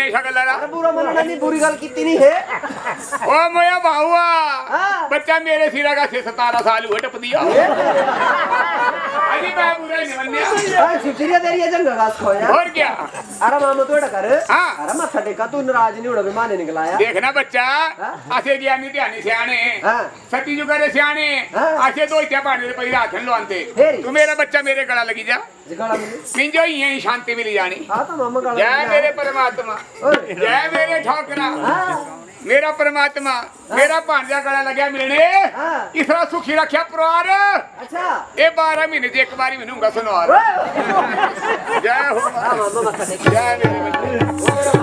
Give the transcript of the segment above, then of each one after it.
ने शकल ला अरे बुरा मनना नहीं बुरी गल कीती नहीं है ओ मोया बाहुआ बच्चा मेरे सिरा का 17 साल हुए टप दिया अजी मैं बुरा नहीं बनया हां सुचिरिया तेरी ये जंग घास खोया और क्या अरे मामा तो एड़ा कर हां अरे मथा टेका तू नाराज नहीं होड़ा बेमाने निकलाया देखना बच्चा आसे ज्ञानी ध्यानी सियाने हां सती जो करे सियाने आसे दो इत्या पानी पे राखन लो आंते तू मेरा बच्चा मेरे गला लगी जा गला मिली मिंजो यही शांति मिली जानी हां तो मामा गला जय मेरे परमात्मा जय मेरे ठोकरा मेरा परमात्मा मेरा भांजा गला लग्या मिलने इसरा सुखी रखा परिवार अच्छा ये 12 महीने से एक बारी मिलूंगा सुनवार जय हो मामा मथा टेक जय मेरे बच्चे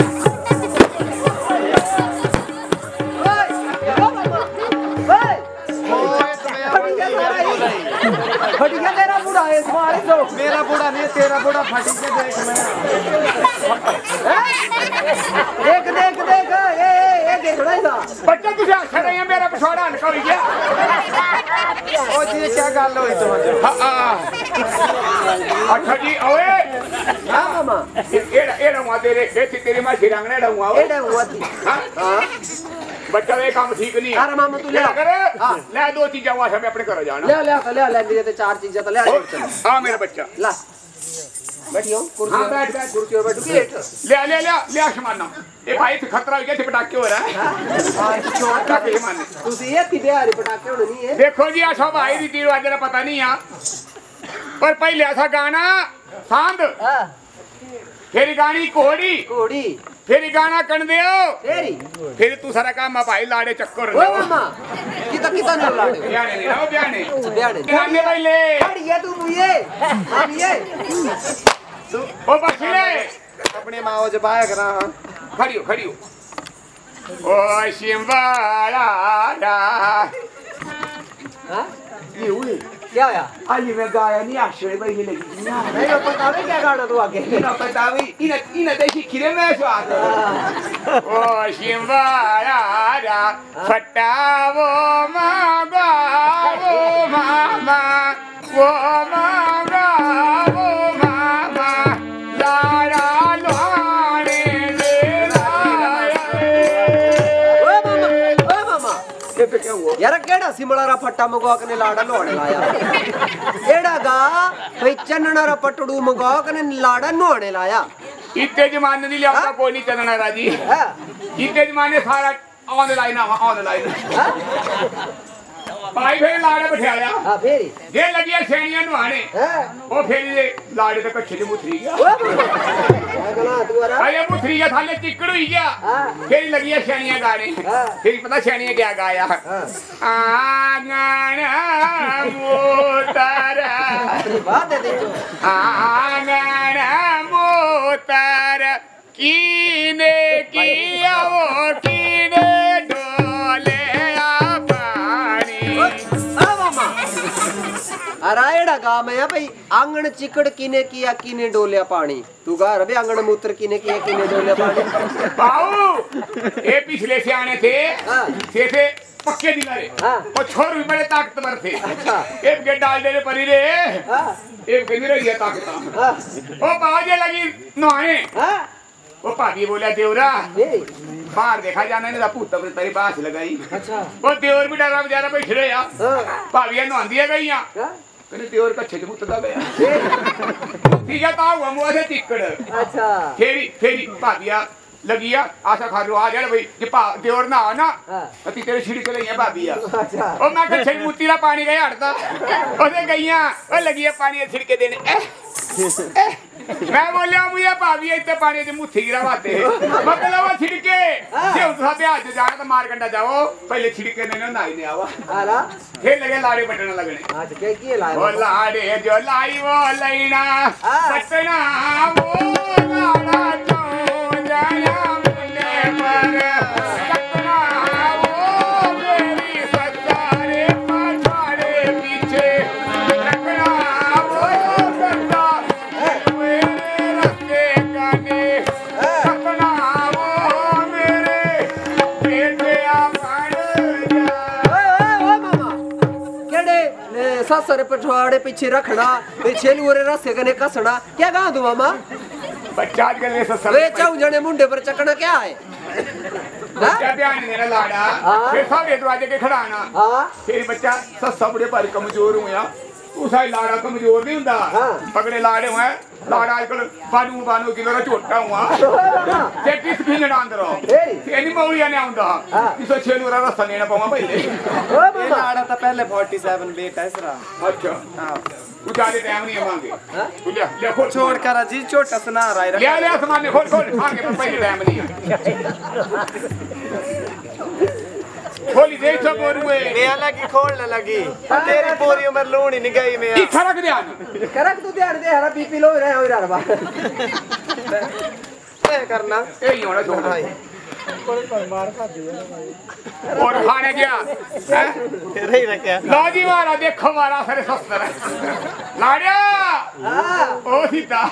फट गया तेरा बूढ़ा है तुम्हारे तो मेरा बूढ़ा नहीं तेरा बूढ़ा फट गया देख मैं देख देख देख ये देख रहा है ना बच्चा तुझे अच्छा नहीं है मेरा पिछवाड़ा हल्का हो गया ओ जी क्या गल होई तुम्हारे हां अच्छा जी ओए हां मामा एड़ा हुआ तेरे मां सिरंगने एड़ा हुआ एड़ा हुआ थी हां बच्चा ये काम ठीक नहीं अरे मामा तू ले कर ले दो चीजें हुआ मैं अपने घर जाना ले मेरे ते 4 चीजें तो ले चल हां मेरा बच्चा ला बैठियो कुर्सी हां बैठ कुर्सी पे बैठ के ले आसमाना ए भाई ते खतरा हो गया ते पटाखे हो रहा है हां छोटा के माने तुसी ये थी बिहारी पटाखे होने नहीं है देखो जी ऐसा भाई रीति रिवाज जरा पता नहीं है पर पहले ऐसा गाना सांद हां फिर गानी कोड़ी कोड़ी फिर गाना कण दियो तेरी फिर तू सारा काम भाई लाड़े चक्कर ओ मामा कितना नहीं लाड़े ब्याने नहीं ना ब्याने ब्याने गाने पहले खड़ी है तू मुझे हम ये ओ बसले अपने माओ जबाया करा खड़ी हो ओ शिंबाला दा हां ये हुई क्या आया आज मैं गाया नहीं आश्चर्य भाई ये लगी नहीं पता नहीं क्या गाना तू आगे ना पता भी इन देशी खिरे में स्वाद ओ शिंबाला दा फटा वो मांगा वो मामा वो मांगा वो मामा लाड़ा लोने ले ओ मामा ये पे क्या हुआ यार केड़ा सिमळारा फट्टा मगवा कने लाड़ा नोने लाया केड़ा गा भाई चन्नणारा पटड़ू मगवा कने लाड़ा नोने लाया इतने जमाने नहीं लिया कोई नहीं चलना राजी हां इतने जमाने सारा ऑनलाइन भाई फिर लाड़े बिठाया हां फेरी जे लगिया सैनियां नुहाने हां ओ फिर ये लाड़े तक कच्छे मुथरी गया क्या गला तुम्हारा भाई मुथरी गया थाले चिकड़ हुई गया फिर लगिया सैनियां गाने फिर पता सैनियां क्या गाया आंगन मोतारा बात है देखो आंगन मोतारा कीने किया वो कीने डोले अरायड़ा गा मैं भाई आंगन चिकड़ किने किया किने डोलिया पानी तू गा रे आंगन मूत्र किने किया किने डोलिया पानी बाऊ ये पिछले से आने थे थे पक्के दिलारे और छोर भी बड़े ताकतवर थे एक के डाल दे परी रे एक के नहीं रही ताकत ओ बाजे लगी नहाने वो भाभी बोला देवरा बाहर देखा जाना नहीं पूत तेरी बास लगाई वो देवर भी डरा बेचारा बैठ रहे भाभी नहांदी गई कहने देवर कच्छे च मुतदा गया ठीक है ता हुआ मुआ से तिकड़ अच्छा फेरी भाभिया लगिया आशा खारू आ जा भाई जे देवर ना ना अति तेरे छिड़ी के लईया भाभिया अच्छा ओ मैं कच्छे मुतीला पानी गया हटदा ओदे गईया ओ लगिया पानी छिड़के देने मैं बोलिया मुझे भाभी इतने पानी से मुथी गिरावाते मतलब वो छिड़के जे उसका ब्याह से जाना तो मार कंडा जाओ पहले छिड़के ने नाई ने आवा आला फिर लगे लाड़े बटन लगने आज के किए लाए वो लाड़े जो लाई वो लईना बटना वो लाड़ा चो जाया मुंडे पर कतना वो मेरी सतारे पछाड़े पीछे कतना वो करता सर पछवाड़े पीछे रखना पीछे लूरे रस्से कने कसना क्या गा तू मामा बच्चा आजकल ये सब वे चाऊ जने मुंडे पर चकना क्या है बच्चा ध्यान नहीं देना लाड़ा फिर सारे दरवाजे के खड़ाना फिर बच्चा सस्ता बड़े भारी कमजोर हुआ उसा लाड़ा कमजोर नहीं हुंदा पकड़े लाड़े हुए लाड़ा आजकल बानू बानू किलो का छोटा हुआ ते किस भी ना अंदर ते नहीं मौलिया ने आंदा किसो छेलू रा रास्ता लेना पवा पहले ओ लाड़ा तो पहले 47 बेटा इसरा अच्छा हां तू जाने टाइम नहीं मांगे तू ले खोल छोड़ कर जी छोटा सुना रहा ले सामान खोल खोल मांगे पर पहले टाइम नहीं खोली दे सब बोरुए मैं लगी खोलने लगी तेरी पूरी उम्र लूनी नहीं गई मैं की खरक ध्यान करक तू ध्यान दे हरा बीपी लो रहे हो यार बा क्या करना ए ही होना छोड़ और खाने गया रही ना क्या लो जी मारा देखो मारा सारे सस्तर लाड़िया ओ सीता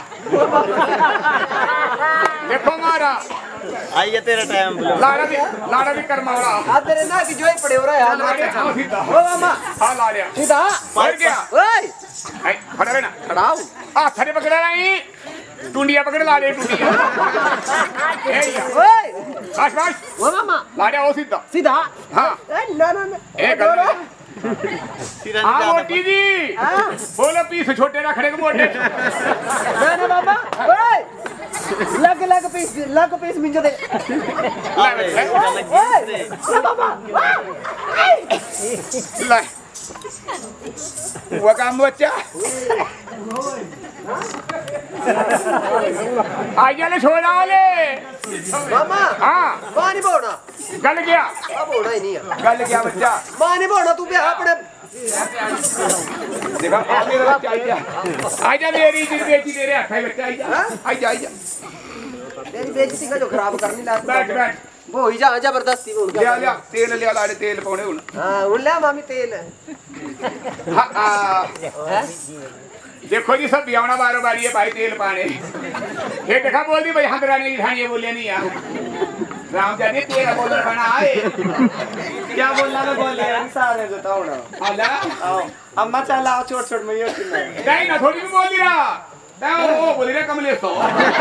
देखो मारा आइए तेरा टाइम लाड़ा भी कर मारा आ तेरे ना की जोई पड़े हो रहा है लाड़िया ओ सीता ओ मामा हां लाड़िया सीधा मर गया ओए आई खड़ा रहना खड़ाओ आ थरे पकड़ा नहीं टुंडिया पकड़ लाड़े टुंडिया ए ओए बस बस ओ मामा लाड़िया ओ सीधा सीधा हां ए ना ना ए हाँ मोटी जी बोलो पीस छोटे रखने को मोटे ना मामा ओए लग पीस मिंजो दे ओए मामा ले वो काम बच्चा आइए ले छोड़ा ले मामा हाँ पानी बोना गल गया अब होना ही नहीं है गल गया बच्चा पानी बोना तू भी अपने देखा मेरा बच्चा आजा मेरी बेटी तेरे हाथ में बच्चा आजा आजा तेरी बेइज्जती का जो खराब करनी ला बैठ बैठ वो ही जा जबरदस्ती बोल ले ले तेल ले लाड़े तेल पाउने हुन हां उन ले मामी तेल हां देखो जी सब बियावना बारो बारी है भाई तेल पाने ये देखा बोल दी भाई हंदरा नहीं खानी बोले नहीं यार राम जाने तेरा बोलर बना आए क्या बोलना मैं बोल रहा सारे बताओ ना अल्लाह आओ अम्मा चलाओ छोट छोट में ये नहीं ना थोड़ी भी बोल दिया वो बोल रहा कमले सो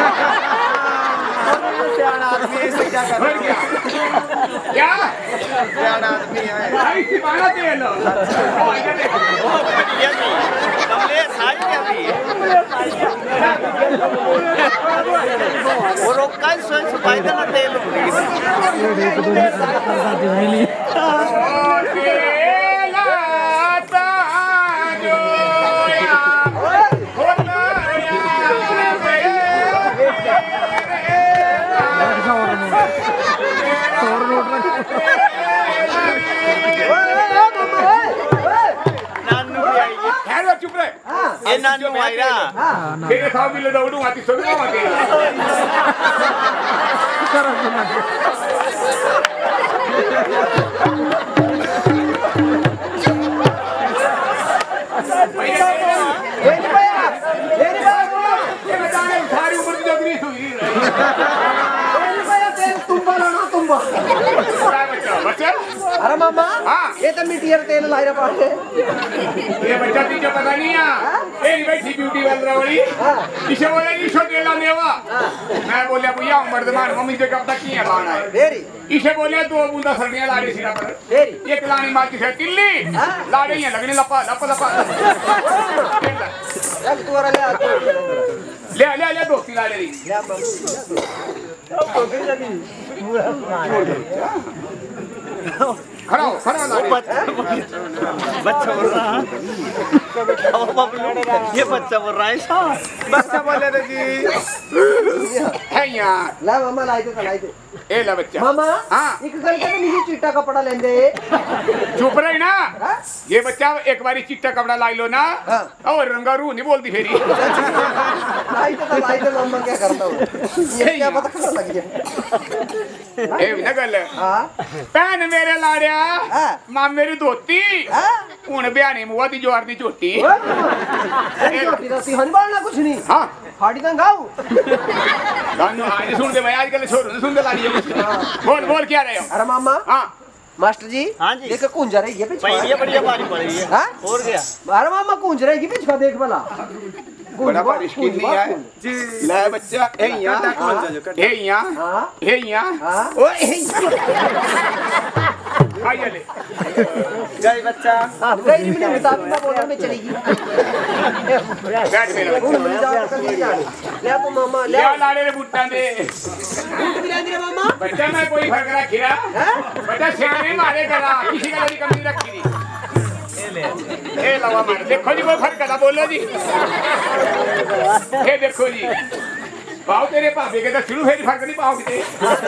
सियाना आदमी ऐसे क्या कर भर गया क्या सियाना आदमी है भाई सिपाना तेल ओ आइए देखो कमले साई क्या भी वो रोका सोच सफाई का तेल चुप रहे ये नानू आईरा तेरे साथ भी ले दौड़ू आती सब ना आके सारी उम्र की जगरी हुई बच्चा अरे मामा हाँ। ये तो मिट्टियर तेल लाई रहा है ये बच्चा तुझे पता नहीं है ये बैठी ब्यूटी वाली वाली इसे बोले इशो तेला नेवा मैं बोले भैया मर्दमान मम्मी से कब तक किया लाना है तेरी इसे बोले 2 बूंदा सर्दियां लाड़ी सिरा पर तेरी एक लानी मारती है तिल्ली लाड़ी है लगने लपा लपा लपा एक तू और ले ले दोस्ती लाड़ी खड़ा लाड़ी बच्चा बोल रहा ये बच्चा बोल रहा है बच्चा बोले रे जी है यार ला मामा लाई दे ए ला बच्चा मामा हाँ एक गल के नीचे चिट्टा कपड़ा लेंदे चुप रही ना ये बच्चा एक बारी चिट्टा कपड़ा लाई लो ना और रंगारू नहीं बोलती फेरी लाई तो मामा क्या करता हूँ ये क्या पता कहाँ लग गया ए ना गल हाँ भैन मेरे लाड़िया मां मेरी धोती हूं ब्याने मुआ दी जोर दी झोटी झोटी तो हनी बालना कुछ नहीं हाँ फाड़ी तो गाओ गानो आज सुन दे भाई आजकल छोरो सुन दे लाड़ी बोल क्या रहे हो अरे मामा हाँ मास्टर जी हाँ जी देख कुंजा रहेगी पीछे बढ़िया बढ़िया बारी पड़ी है हाँ और क्या अरे मामा कुंज रहेगी पीछे देख भला बड़ा परिश्किन नहीं है जी ले बच्चा ए यहाँ कटा खोल जा जो कटा ए यहाँ ए यहाँ ओ ए आइए ले जय बच्चा हां गई भी नहीं साहब मैं बोलने में चली गई बैठ मेरा ले तो मामा ले क्या लाड़े रे बुट्टा दे बूट भी ले मामा बच्चा मैं कोई फर्क रखी रहा बच्चा सियाने मारे करा किसी का कभी कमी रखी नहीं ए लवा मार देखो जी कोई फर्क करा बोलो जी ये देखो जी पाओ तेरे भाभी के तो शुरू है फर्क नहीं पाओ किते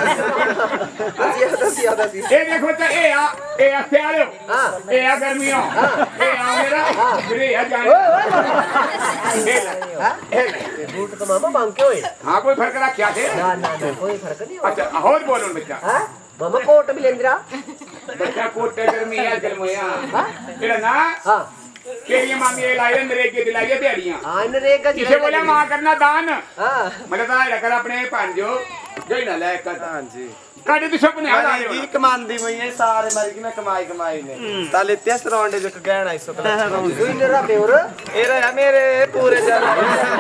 ए देखो बच्चा ए आ सियारे हां ए आ गर्मियों ए आ मेरा फिर आ जाने ए बूट तो मामा मांग के होए हां कोई फर्क रहा क्या थे ना ना ना कोई फर्क नहीं हो अच्छा और बोलो बच्चा हां मामा कोट भी लेंदरा बच्चा कोट गर्मी है गर्मिया एड़ा ना हां के ये मामी ये लाए मेरे के दिलाइए दिहाड़ियां हां ने का किसे बोला मां करना दान हां मतलब ता कर अपने पांजो गई ना ले कर हां जी काटे तो सपने आ मारी की कमांदी मैं सारे मारी की मैं कमाई ने ताले 30 राउंड जो गहना इसो कोई नेरा बेवर ए रे मेरे पूरे जाना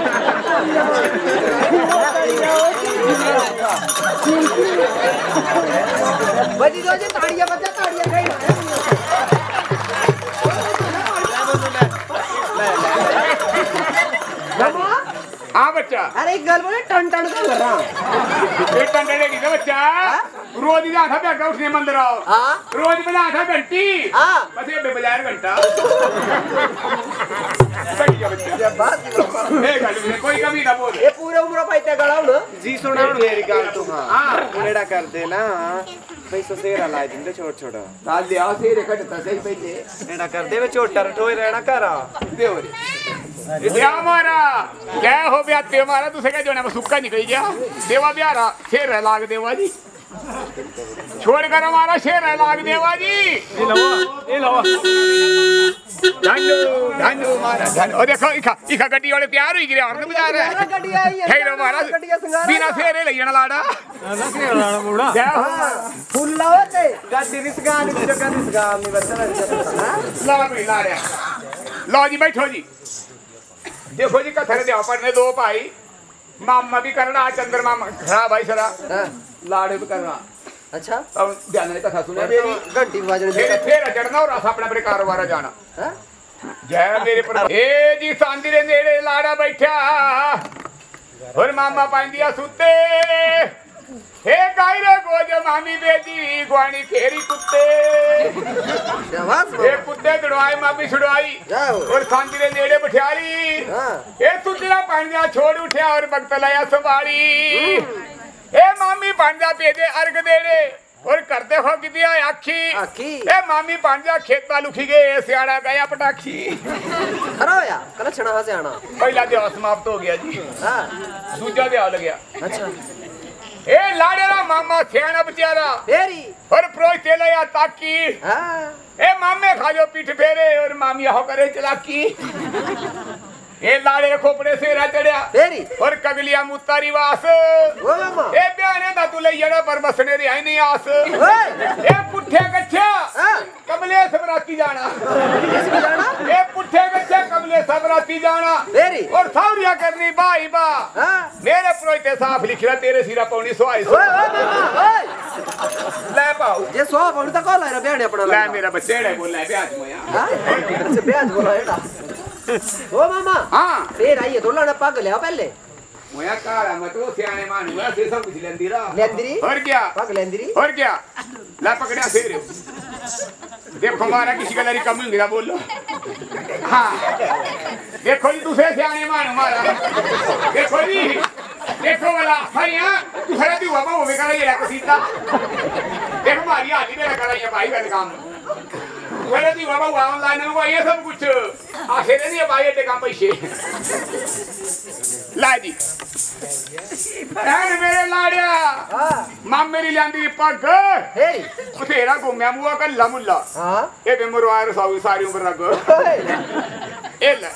बजी दो जे ताड़ियां बजा ताड़ियां गई मामा हां बच्चा अरे एक गल बोले टन टन का कर रहा एक घंटे की बच्चा रोज ही आधा बैठा उठने मंदिर आओ हां रोज बजा आधा घंटी हां बस ये बजायर घंटा बढ़िया बच्चा बात ए गल में कोई कमी ना बोल ये पूरे उम्र पाइते गड़ाऊ ना जी सुना मेरी गल तू हां उनेड़ा कर दे ना पैसो सेरा ला दिंदे छोट छोटा ताल ले आओ से कटता सही पहले एड़ा कर दे वे छोटा रठोई रहना करा दे हो क्या मारा क्या हो गया ते मारा तुसे क्या जोना सुक्का निकल गया देवा ब्यारा शेर है लाग देवा जी छोड़ कर हमारा शेर है लाग देवा जी ये लो धन्नो मारा धन्नो ओ देखो इखा गड्डी वाले तैयार हुई गिरे और बजा रहा है गड्डी आई है हेलो मारा बिना शेरे ले जाना लाड़ा क्या फुल लावते गड्डी रिसगानी की जगह रिसगानी बच्चा ला भी ला रहा लो जी बैठो जी देखो जी कथर दे पढ़ने दो भाई मामा भी करना चंद्र मामा खराब भाई सरा लाड़े भी करना अच्छा अब ध्यान ने कथा सुना मेरी घंटी बजने दे फिर चढ़ना और अपने अपने कारोबार जाना हां जय मेरे पर ए जी सांदी रे नेड़े लाड़ा बैठा और मामा पांदिया सुते हे गायरे गोज मामी बेटी ग्वानी खेरी कुत्ते शाबाश ए कुत्ते दड़वाई मामी छुड़वाई जाओ और सांदी रे नेड़े बिठाली हां ए सुतरा पांजा छोड़ उठा और भक्त लाया संभाली ए मामी पांजा पेजे अर्घ देड़े और करते हो कि दिया आखी आखी ए मामी पांजा खेता लुखी गए सियाड़ा गया पटाखी अरे या कल छना से आना पहला देव समाप्त हो गया जी हां दूसरा देव लग गया अच्छा ए लाड़ेरा मामा सियाना बेचारा तेरी और प्रोच तेलया ताकी हां ए मामे खाजो पीठ फेरे और मामी हो करे चलाकी ए लाड़े खोपड़े से रह चढ़या तेरी और कगलिया मुतारी वास ओ मामा ए ब्याने दा तू ले जड़ा पर बसने दी आई नहीं आस ओए ए पुठे गच्छा हां कमले सबराती जाना इसमें जाना ए पुठे गच्छा कमले सबराती जाना तेरी और सावरिया करनी बाई बा हां मेरे प्रोइते साफ लिख रहा तेरे सिरा पौनी सोई ओए ओए मामा ओए ले पाऊ जे सो पौड़ी तक ला रे बेने अपना ले मेरा बच्चे डे बोल ले ब्याज मोया हां से ब्याज बोला एटा ओ मामा हां फिर आइए तो लाना पग ले पहले मोया काला मत वो सियाने मान हुआ से सब कुछ लेंदी रहा लेंदरी और क्या पग लेंदरी और क्या ला पकड़या फिर देखो हमारा किसी का लड़ी कम नहीं बोलो हाँ देखो जी दूसरे सियाने मान हमारा देखो जी देखो वाला भैया दूसरा भी हुआ वो बेकार ये रखो सीधा देखो हमारी आदि में लगा रही है भाई का काम वाला भी हुआ ऑनलाइन में ये सब कुछ आखिर नहीं है भाई ये काम पैसे ला जी मेरे लाड़िया हां मां मेरी लांदी पग तेरी बथेरा घूमया मुआ कल्ला मुल्ला हां ए बेमरवार सारी उम्र रग ए ले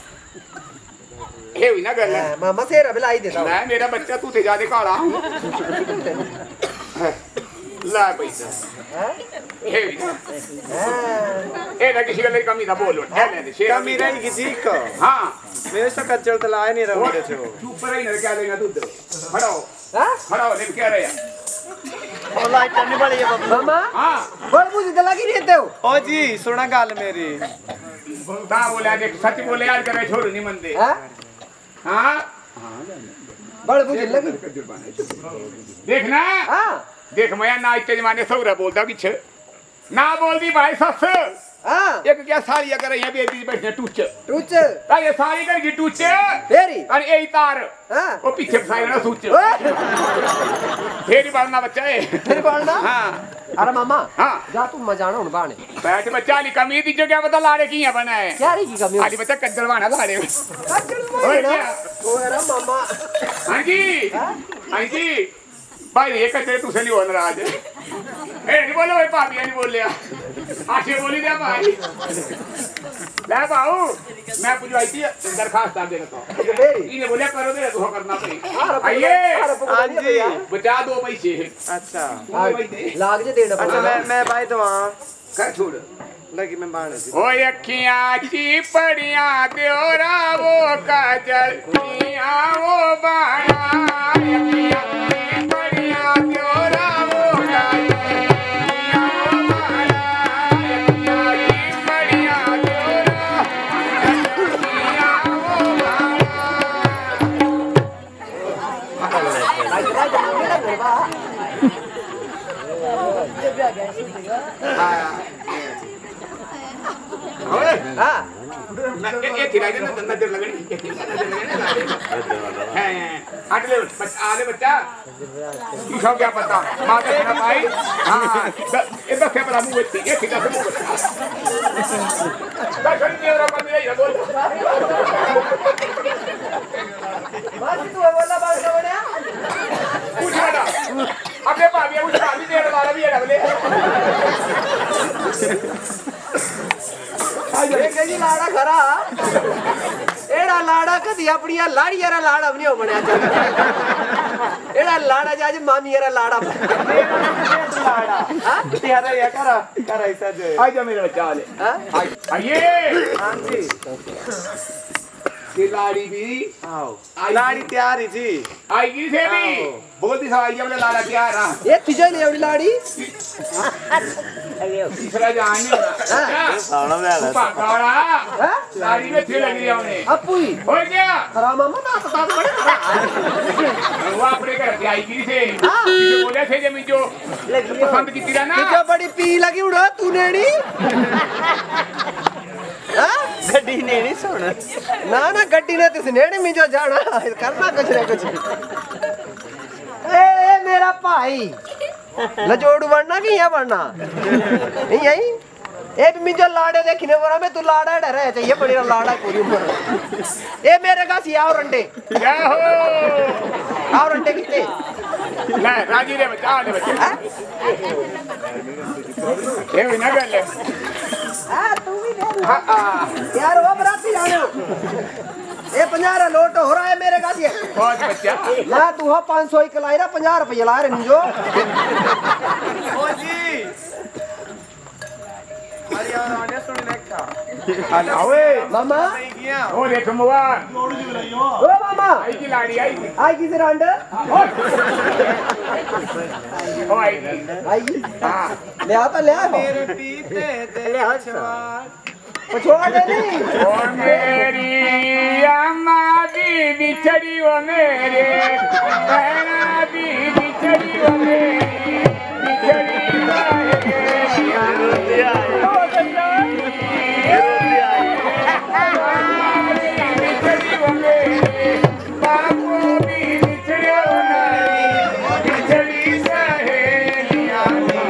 हे हुई ना गल मामा सेरा बिलाई देता मैं मेरा बच्चा तू थे जादे काला ला पैसा हां ए ना किसी गले कमी था बोलो कहने शेर कमी रहेगी जी को हां मेरे से कच्चल तो लाए नहीं रहा मेरे से वो चुप रही ना क्या देगा दूध खड़ो हां खड़ो ले क्या रहे और लाइट नहीं बड़ी है मामा हां बोल मुझे तो लगी रहते हो ओ जी सुना गाल मेरी ता बोला देख सच बोले यार करे छोड़ नहीं मनते हां हां बड़ मुझे लगी देखना हां देख मैं ना इतने जमाने सौरा बोलता किछ ना बोल दी भाई सस हां एक क्या साड़ी अगर यहां भी बीच बैठे टूच टूच ता ये साड़ी कर की टूच फेरी और यही तार हां वो पीछे फसाई ना सूच ओए फेरी बालना बच्चा है फिर बोलना हां अरे मामा हां जा तू मजाना हुन बाणे बैठ बच्चा ली कमी दी जो क्या पता लाड़े की है बना है क्या री की कमी आली बच्चा कद्दरवाना लाड़े ओए ना ओ रे मामा हां जी भाई ये कचरे तुसे नहीं हो नाराज ए नहीं बोलो भाई भाभी नहीं बोल लिया आशे बोली दे भाई ले बाऊ मैं पूछवाई थी दरखास्त आ देना तो फेरी इन्हें बोले करो दे तो करना पड़ी आइए हां जी बचा दो पैसे अच्छा लाग जे देना अच्छा मैं भाई तो वहां कर छोड़ लगी मैं बाण जी ओ अखियां ची पड़िया देवरा वो काजल किया वो बाणा अखियां ची पड़िया देवरा वो काजल किया वो बाणा अखियां ची पड़िया देवरा किया वो बाणा हां ये थिराई ना नजर लगनी हैं आले बच्चा किसको क्या पता माता ना भाई हां ये तो क्या पता मुंह ये किधर से मुंह का खड़ी है और मैं ये बोल बात तू बोला बात बड़ा कुछ बेटा अपने भाभी उस भाभी दे वाला भी है बोले ये कजी लाड़ा खरा एड़ा लाड़ा कदी अपनी लाड़ी यारा लाड़ा नहीं हो बनया एड़ा लाड़ा जाज मामी यारा लाड़ा लाड़ा हां तेरा ये कर ऐसा जो आ जा मेरा बच्चा ले हां आइए हां जी खिलाड़ी भी आओ लाड़ी तैयार ही जी आएगी से भी बोलती सवाई जब लाड़ा तैयार हां ये तुझे ले आवड़ी लाड़ी तीसरा जान नहीं होना सावड़ा में आला पागड़ा हां लाड़ी में थे लगी हमने अपुई हो गया खरा मामा ना तो बड़े वो अपने घर पे आएगी से किसी बोले थे जब जो पसंद की तीरा ना तुझे बड़ी पी लगी उड़ा तूने नी हां गड्डी ने नहीं सुन ना गड्डी ने तिस नेड़े में जो जाना करना कुछ ना कुछ ए मेरा भाई लजोड़ बनना कि यहाँ बनना नहीं आई ए भी मुझे लाड़े देखने वाला मैं तू लाड़ा डरे चाहिए बड़ी लाड़ा पूरी उम्र ए मेरे का सी और अंडे क्या हो और अंडे कितने ले राजी रे बच्चा ले बच्चा ये भी ना कर ले हां तू भी दे हां यार वो बराती जाने ए 50 लोट हो रहा है मेरे का सी बहुत बच्चा ना तू हो 500 ही कलाई रहा 50 रुपए ला रहे जो ओ जी अरे यार आने सुन लेखा ओए मामा नहीं गया ओ देख मुआ ओ मामा आएगी लाड़ी आएगी आई किस रंड ओ आएगी आई हां ले आता ले आ मेरे पीते तेरे छवार छोड़ दे नहीं ओ मेरी अम्मा भी बिछड़ी वो मेरे बहना भी बिछड़ी वो मेरी बिछड़ी बिछड़ी वो मेरे बापू भी बिछड़े वो मेरी बिछड़ी सहेलियां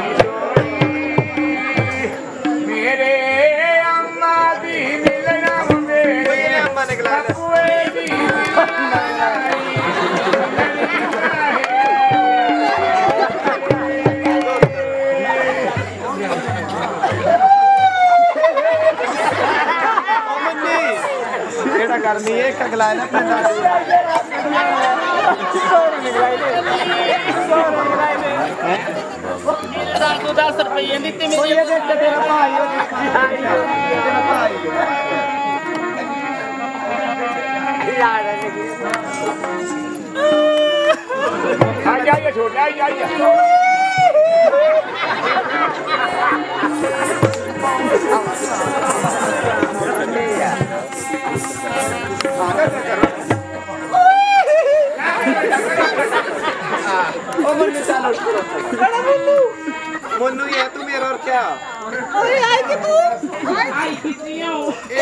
मेरे अम्मा भी मिलना मेरे अम्मा निकला बापुए भी करनी है कगला ना अपने को 10 रुपये देते वो ये देख के तेरा भाई हो तेरा भाई आ जाइए छोटे आ जाइए ओ मन्नू चलो मन्नू ये तू मेरा और क्या अरे आए कि तू आई खिचियो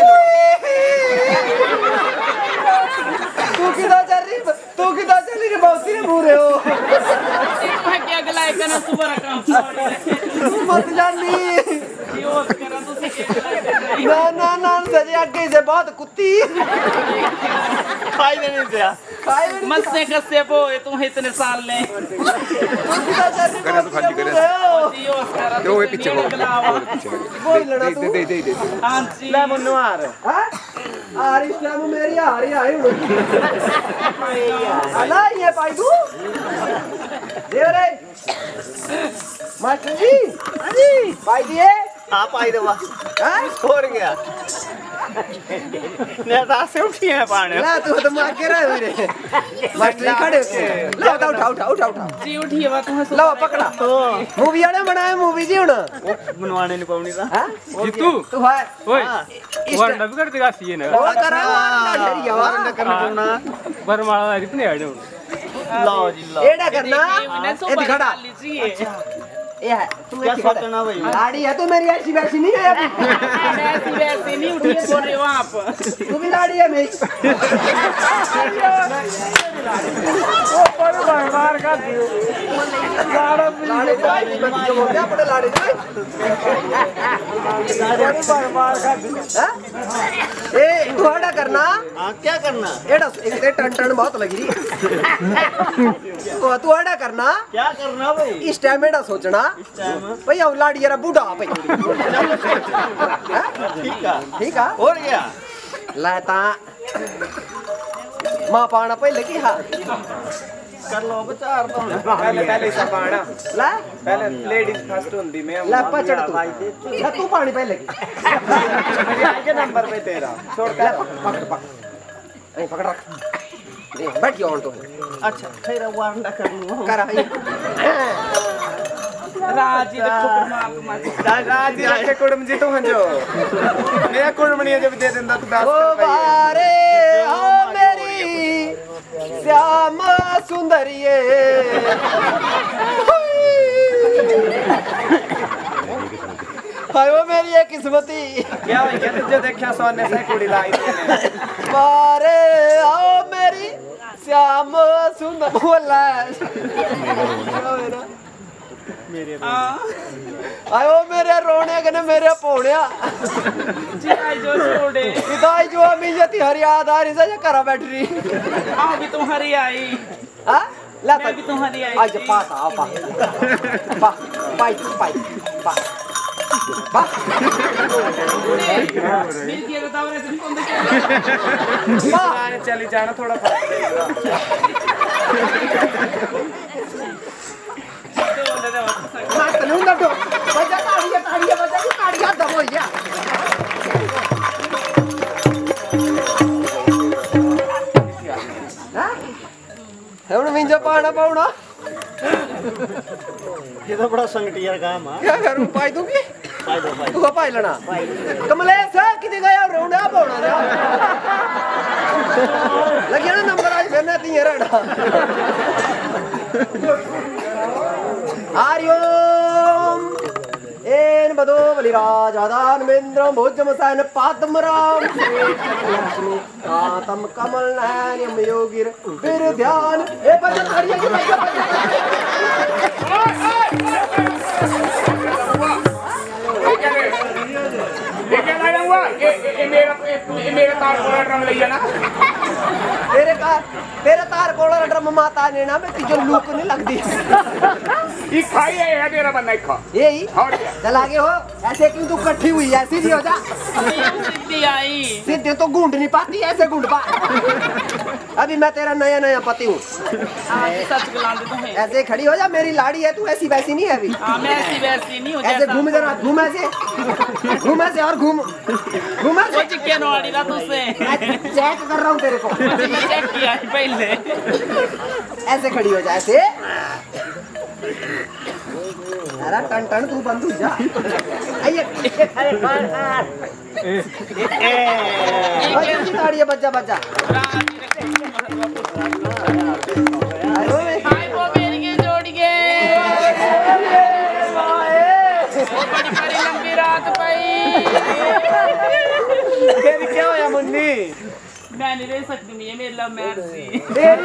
तू किधर चल रही रे मौसी ने पूरे हो क्या गलाए करना सुबह काम तू मत जानी यो करा तो ना सजे आगे से बहुत कुत्ती खाई देने से मत से कसे वो तुम इतने साल ले करना तो खाली करे दो पीछे बोल लड़ा तू दे हां जी ले मन्नू आर आर इस्लाम मेरी हारी आए अला ये पाई तू दे रे मास्टर जी हां जी पाई दिए आप आई दवा हां छोड़ गया ने दासे उठी है पाने ला तू तो मार के रहा रे मास्टर खड़े हो ला उठा जी उठी है तुम ला पकड़ा मूवी आने बनाए मूवी जी हुन बनवाने नहीं पाउनी सा हां जीतू तू है ओए वरना भी कर देगा सी ने वो करा डरिया वारंडा करना पड़ना बरमाला इतने आड़े लो जी लो एड़ा करना ए दिखाड़ा लीजिए ये है तू क्या ऐसी सोचना भाई लाड़ी है तो मेरी ऐसी वैसी नहीं है अभी वैसे नहीं उठी बोल रहे हो आप तू भी लाड़ी है मेरी ओ पर बार का दियो लाड़ी जो बोलते हैं अपने लाड़ी बार का दियो ए तू हटा करना हां क्या करना एड़ा एक टन बहुत लगी रही तू हटा करना क्या करना भाई इस टाइम एड़ा सोचना इस टाइम भाई अब लाड़ी यार बूढ़ा भाई ठीक है और क्या लाता मां पाना पहले की हां कर लो विचार तो पहले सब पाना ला पहले लेडीज फर्स्ट होंदी मैं ला पचड़ तू ला तू पानी पहले मेरे आगे नंबर पे तेरा छोड़ कर पकड़ पकड़ रख बैठ गया ऑन तो अच्छा फिर वारंडा कर लूं कर राजी राजी रखे कुड़म जी तो हंजो मेरा कुड़मणी जब दे देंदा तू 10 ओ बारे ओ मेरी श्यामा सुंदरिये हाय वो मेरी ये किस्मती क्या हो गया तुझे देखा सोने से कुड़ी लाई देने बारे आओ मेरी श्याम सुंदर बोला मेरे आयो मेरे रोने कने मेरे पोड़िया जी आई जो छोड़े इदाई जो अमी जती हरियाद आ रही से करा बैठ रही आओ भी तुम्हारी आई हां ला मैं भी तुम्हारी आई आज पास आ पा पाई मिल के बताओ रे तुम कौन देखे आने चली जाना थोड़ा मत नहीं ना तो बजा ताड़िया बजा की ताड़िया दबो या हां हम मिंजा पाना पाउना ये तो बड़ा संगटिया काम है क्या करूं पाई दूंगी पाई दो तू का पाई लेना कमलेश किथे गया रोंडा पाउना लगिया ना नंबर आज मैंने तीन रहना आर्योम एन बदो बलिराज आदान मेंद्रम भोजमसायन पादमराम लक्ष्मी आतम कमल नयन योगिर फिर ध्यान ए बजा ताड़िया की ये क्या लगा हुआ ये मेरा तार कोड़ा ड्रम ले जाना तेरे तार कोड़ा ड्रम माता ने ना मैं तुझे लूक नहीं लगती ये खाई है तेरा बंदा खा यही और क्या चल आगे हो ऐसे क्यों तू इकट्ठी हुई है सीधी हो जा सीधी आई सीधे तो गूंड नहीं पाती ऐसे गूंड पा अभी मैं तेरा नया नया पति हूँ। सच गलांदे तो है। ऐसे खड़ी हो जा, मेरी लाड़ी है, तू ऐसी वैसी नहीं है अभी। मैं ऐसी वैसी नहीं हूँ। ऐसे घूम जरा, घूम ऐसे और घूम ऐसे। वो चिकन वाली ना तुझसे चेक कर रहा हूँ तेरे को। मैं चेक किया ही पहले। ऐसे खड़ी हो जा, ऐसे। अरे टन टन तू बंद हो जा। आइए ताड़िए बच्चा बच्चा। वो मेरी के जोड़िए। बड़ी बड़ी लंबी रात पई। फिर क्या होया मुन्नी? मैं नहीं रह सकती, मैं मेरी लव मैरिज।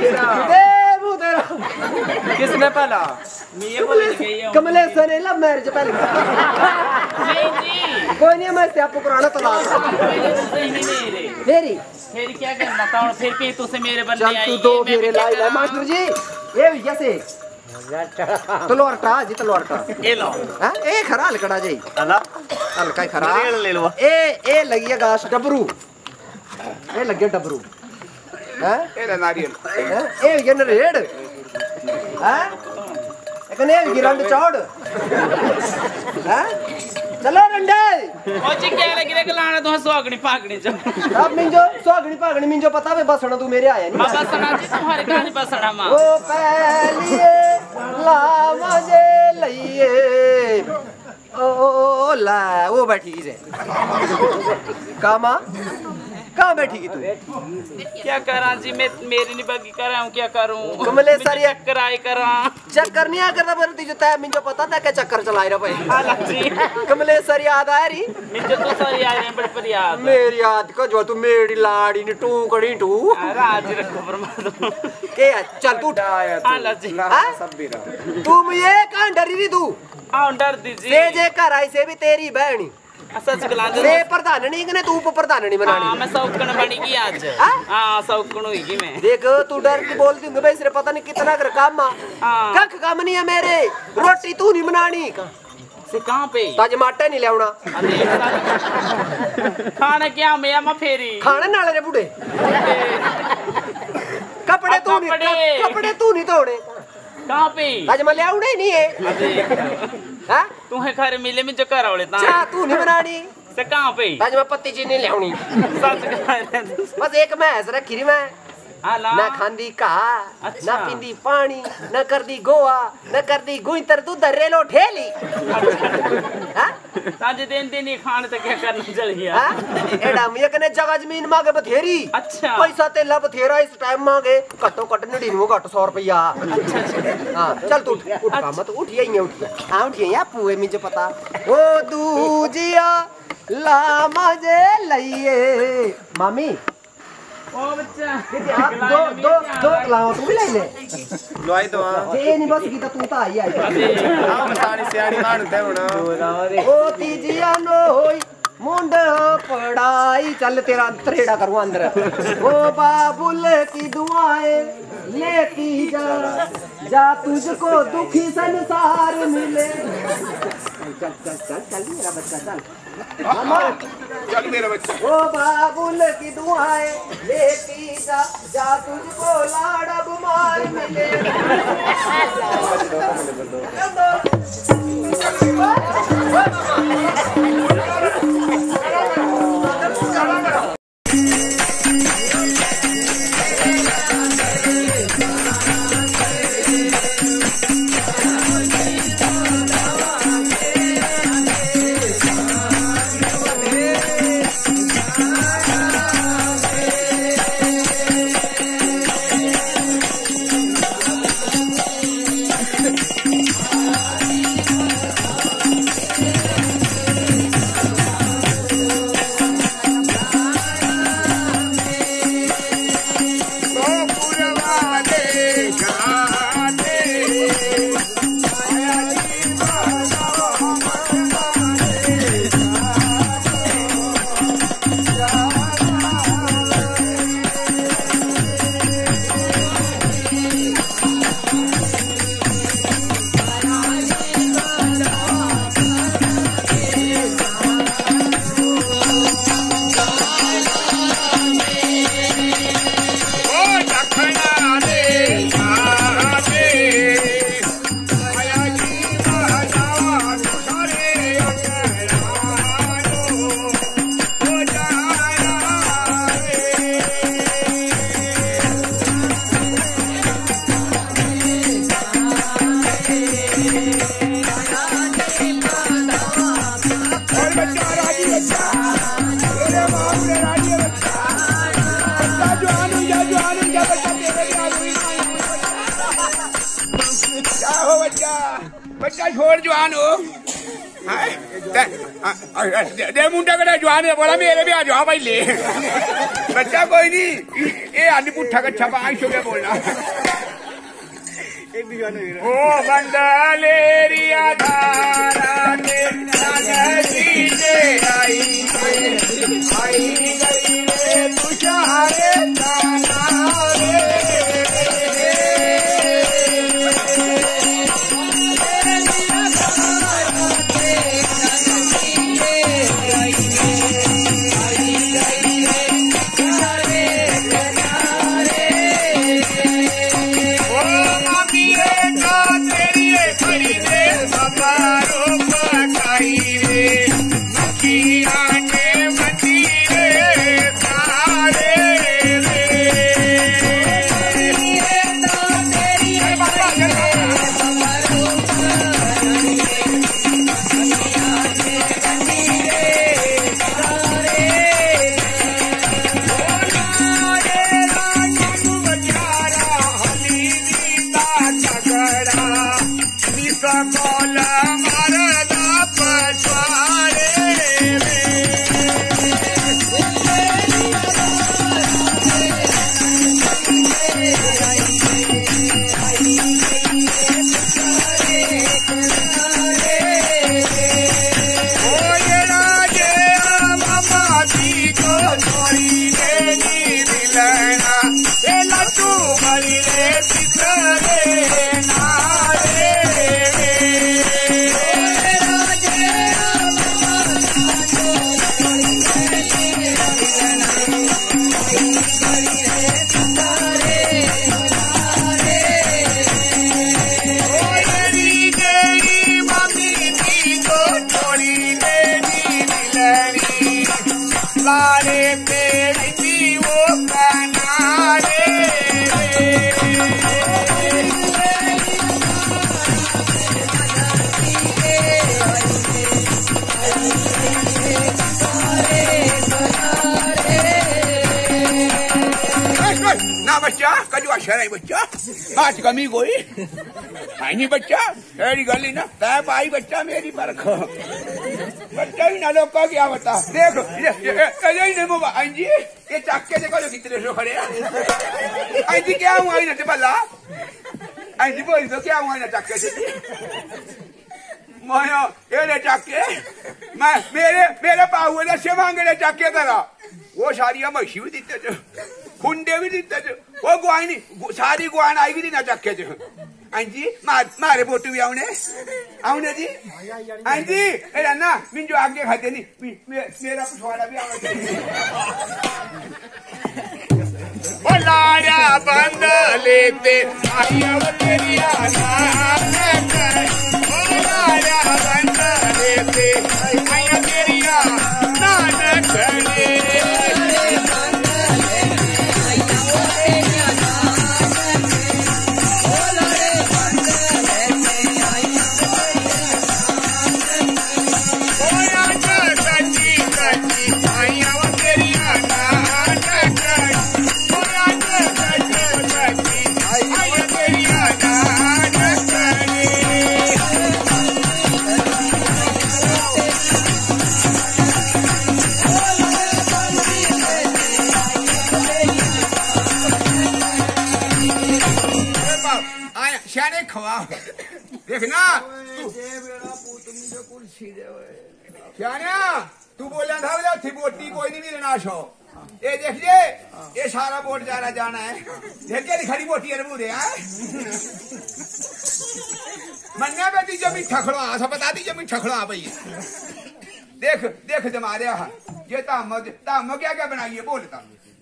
किसने पहला? मैं बोल गई हूं। कमलेश्वर ने लव मैरिज पहले। नहीं जी, कोई नहीं, मैं आपको पुराना तलाक। पहले तुझसे ही नहीं रे। फिर क्या करना था? फिर तुझसे मेरे बनने चल आई। तू दो फेरे लाई ले मास्टर जी। ये जैसे तलवार टा जी, तलवार टा। ये लो। हां ए खरा लकड़ा जी। अला हल्का ही खरा ले लो। ए लगी है गाछ डबरू। ए लगे डबरू। हैं ए नारियल ए ये नरेड़। हैं एकने गिरंड चौड़। हैं चलो रंडे। ओ जी क्या लगी रे गलाना तो सुहागनी पागनी जो। अब मिंजो सुहागनी पागनी मिंजो पता वे बसना तू मेरे आया नहीं। बाबा सना जी तुम्हारे कहानी बसना मां। ओ पहलिए ला मुझे लइए ओ ला वो बैठी की से कामा कहाँ बैठी की तू? क्या करा जी, मैं मेरी नहीं बगी करा हूँ, क्या करूँ? कमलेश्वर ये चक्कर आई करा। चक्कर नहीं आ करता पर तुझे तय मुझे पता था क्या चक्कर चलाई रहा भाई। हाला जी कमलेश्वर याद आ रही? मुझे तो सारी आ रही है बड़ी पर याद। मेरी याद को जो तू मेरी लाड़ी ने टूकड़ी टू। राज रखो परमात्मा। के चल तू हाला जी सब भी रहा। तू मुझे कहाँ डरी रही तू? आओ डर से दीजिए। जे घर आई से भी तेरी बहनी सच गलांदे से प्रधाननी कने तू उप प्रधाननी हाँ बनानी। मैं सौकन बनी की आज। हाँ सौकन हुई मैं। देख तू डर के बोलती हूँ भाई, पता नहीं कितना कर काम हाँ। कख काम नहीं है मेरे। रोटी तू नहीं बनानी से कहाँ पे? ताज माटा नहीं लियावना। खाना क्या मैं फेरी खाने नाले रे बुढ़े। कपड़े तू नहीं धोने। कहाँ पे? ताज मैं लियावना ही नहीं है। हाँ तुम्हें घर मिले में जो कर वाले चाह तू नहीं बनानी। से कहाँ पे? ताज मैं पत्ती चीनी लियावनी। सच गलांदे। बस एक मैस रखी रही मैं। हाला ना खांदी कहा अच्छा। ना पींदी पानी ना कर दी गोवा ना कर दी गुइंतर दूध रेलो ठेली। हाँ ताजे दिन दिन ही खाने तो क्या करना चल गया। हाँ एडा मुझे कने जगह जमीन मांगे बथेरी। अच्छा पैसा तेला बथेरा इस टाइम मांगे कट्टो कट 100 रुपया। हाँ चल तू उठ काम मत उठ यहीं उठ। हाँ उठ यहीं पूए मुझे पता। ओ दूजिया ला मजे लइए मामी। ओ बच्चा आप दो लाओ तू भी ले ले। लोई तो ये नहीं बस की तो तू तो आई आई। आओ सारी सियानी मानते हो ना। ओ तीजिया नो होई मुंड पढ़ाई चल तेरा त्रेड़ा करूँ अंदर। ओ बाबुल की दुआएं लेती जा तुझको दुखी संसार मिले। चल चल चल चल मेरा बच्चा चल। चल मेरा बच्चा। ओ बाबुल की दुआएं लेती जा तुझको लाड़ा बुमार मिले। पूरे राजी है बच्चा जवान हो जा बच्चा तेरे भी आदमी क्या हो बच्चा छोड़ जवान हो दे मुंडा कड़ा जवान है बोला मेरे भी आ जाओ भाई ले बच्चा कोई नहीं ये आदमी पुट्ठा कच्छा पाँच हो गया बोलना ओ बंदलेरिया धारा के नदी से आई गई रे तुझारे ताना रे बच्चा आज कमी कोई नहीं बच्चा तेरी गली ना तय पाई बच्चा मेरी परख बच्चा ही ना लोग का क्या बता देखो ये मोबाइल जी ये चक्के देखो जो कितने सो खड़े आई जी क्या हुआ ना भला आई जी बोल तो क्या हुआ ना चक्के से माया ये चक्के मैं मेरे पाहुए ने से मांगे चक्के करा वो सारिया मछी भी दीते खुंडे भी दीते वो गुआई नहीं सारी गुआन आई भी ना चक्के च हाँ जी मारे बोटू भी आउने जी हाँ जी एरा ना मिन जो आगे खाते नहीं मेरा पिछवाड़ा भी आना ओ लाया बंद लेते आया तेरी आना ओ लाया बंद लेते आया तेरी आना करे देखना तू बोला था बोला थी बोटी कोई नहीं मिलना छो ये देखिए ये सारा बोट जाना है देख खड़ी बोटी है मुझे मन्ना बेटी जो मीठा खड़वा सब बता दीजिए मीठा खड़वा भैया देख जमारे ये ताम क्या क्या बनाइए बोलता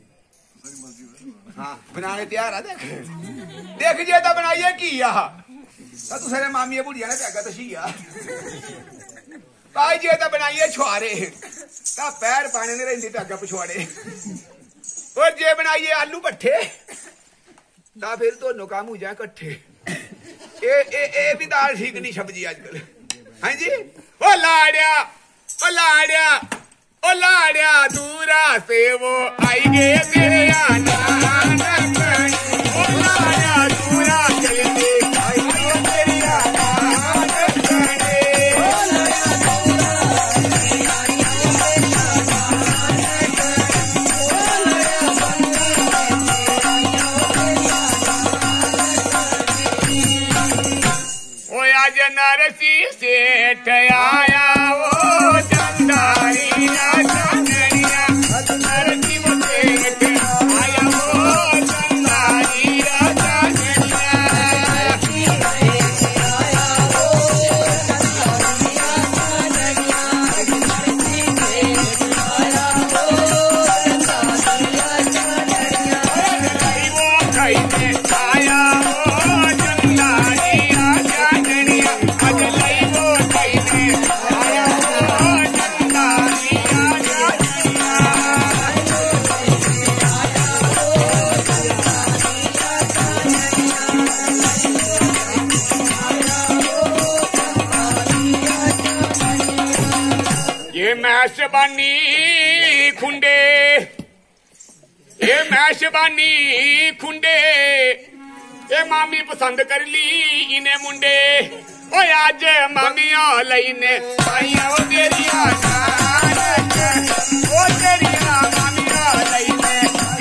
हाँ बनाने तैयार है देख जे तो बनाइए की तू सारे मामी बुढ़िया ने त्यागा तशिया पाई जे तो बनाइए छुआरे ता पैर पाने ने रही त्यागा पिछवाड़े और जे बनाइए आलू भट्ठे ता फिर दोनों काम हो जाए कट्ठे ए भी दाल ठीक नहीं सब्जी आजकल हाँ जी ओ लाड़िया दूरा से वो आई गे तेरे आना नरसी सेठ आया वो चंदारी चंदनिया नरसी सेठ आया वो चंदारी मैशबानी खुंडे ये मैशबानी खुंडे ये मामी पसंद कर ली इन्हें मुंडे ओ आज मामिया लईने आइया ओ तेरिया ओ तेरिया मामिया लईने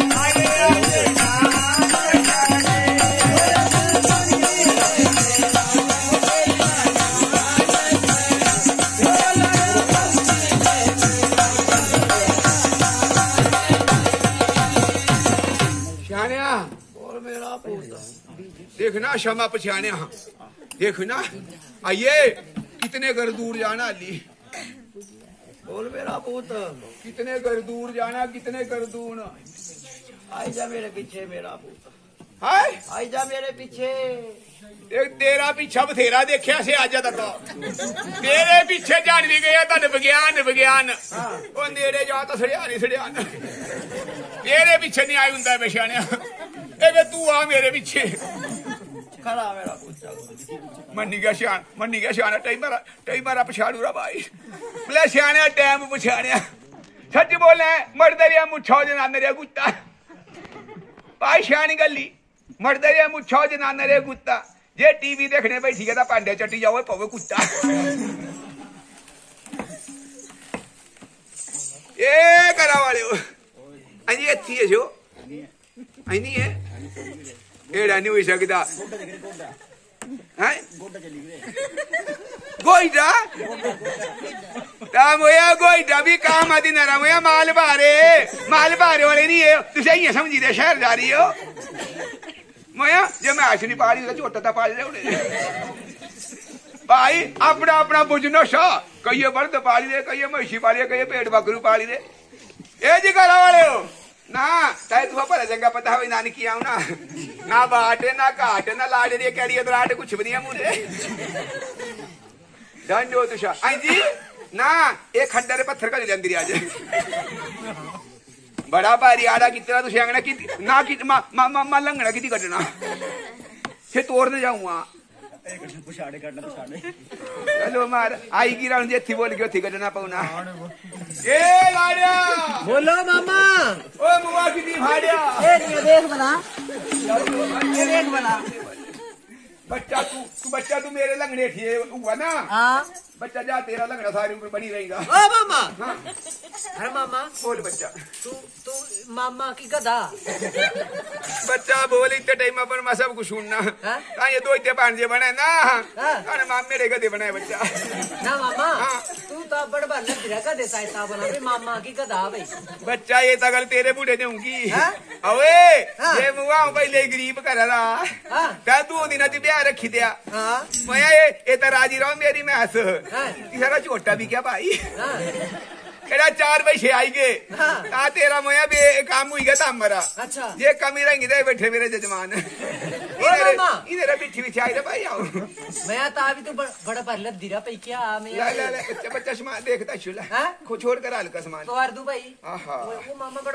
देखना क्षमा पछाने देखना आइए कितने घर दूर जाना अली बोल मेरा पुत कितने घर दूर जाना कितने घर दूर आई जा मेरे पीछे मेरा पुत हाय आई जा मेरे पीछे एक तेरा पीछा बथेरा देखा से आजा तक तेरे पीछे जान भी गया तन विज्ञान विज्ञान ओ नेड़े जा तो सड़िया नहीं सड़ियान तेरे पीछे नहीं आई हुंदा बेशाने ए तू आ मेरे पीछे खड़ा मेरा पुत मन्नी गया शान टाइम मारा पछाड़ू रा भाई बोले सियाने टाइम पछाड़िया सच बोले मर्दरिया मुछो जनाने रे गुत्ता भाई सियानी गली मर्दरिया मुछो जनाने रे गुत्ता जे टीवी देखने बैठी गया पांडे चटी जाओ पवे कुत्ता ये करा वाले अजी अच्छी है जो नहीं है एड़ा नहीं हो सकता गोईडा मोया गोईडा भी काम आदि न रहा मोया माल भारे वाले नहीं है तुझे ये समझी दे शहर जा रही हो मोया जो मैं आश नहीं पाली तो छोटा था पाल रहे भाई अपना अपना बुझनो सा कहिए बर्द पाली दे कहिए महिषी पाली दे कहिए पेट बकरू पाली दे ए जी करा वाले हो ना चाहे तुम्हें पर जगह पता हो नानी किया ना ना बाटे ना काटे ना लाड़े रे कड़ी तो लाटे कुछ भी नहीं है मुझे दंड हो तुषा आई जी ना एक खड्डा रे पत्थर का ले अंदर आ जाए बड़ा भारी आड़ा कितना तुझे अंगना की ना की मा लंगना की कटना से तोड़ने जाऊंगा चलो मार आई की राउंड थी बोल गयो थी कटना पाऊना ए लाड़िया बोलो मामा ओ मुआ की दी भाड़िया देख बना बच्चा तू मेरे लंगड़े थे हुआ ना बच्चा जा तेरा लंगड़ा सारी उम्र बनी रहेगा ओ मामा अरे मामा बोल बच्चा तू मामा की गधा बच्चा बोल इतने टाइम पर मैं सब कुछ सुनना ये दो इतने पांजे बने ना अरे माम मेरे गधे बनाए बच्चा ना मामा तू तो बड़ बार लग रहा गधे साइता बना बे मामा की गधा भाई बच्चा ये तगल तेरे बूढ़े देऊंगी अवे ये मुआ पहले गरीब कर रहा क्या तू दिन ब्याह रखी दिया मैं ये तो राजी रहो मेरी मैस तीसरा छोटा भी क्या भाई केड़ा 4 पैसे आई गए तेरा मोया बे काम हुई गया था हमारा अच्छा ये कमी रहेंगे तो बैठे मेरे जजमान इधर पीछे पीछे आई रे भाई आओ मैं तो अभी तो बड़ा पर लग दिरा पे क्या मैं ले बच्चा सामान देखता चुला को छोड़ कर हल्का सामान तो दू भाई वो मामा बड़ा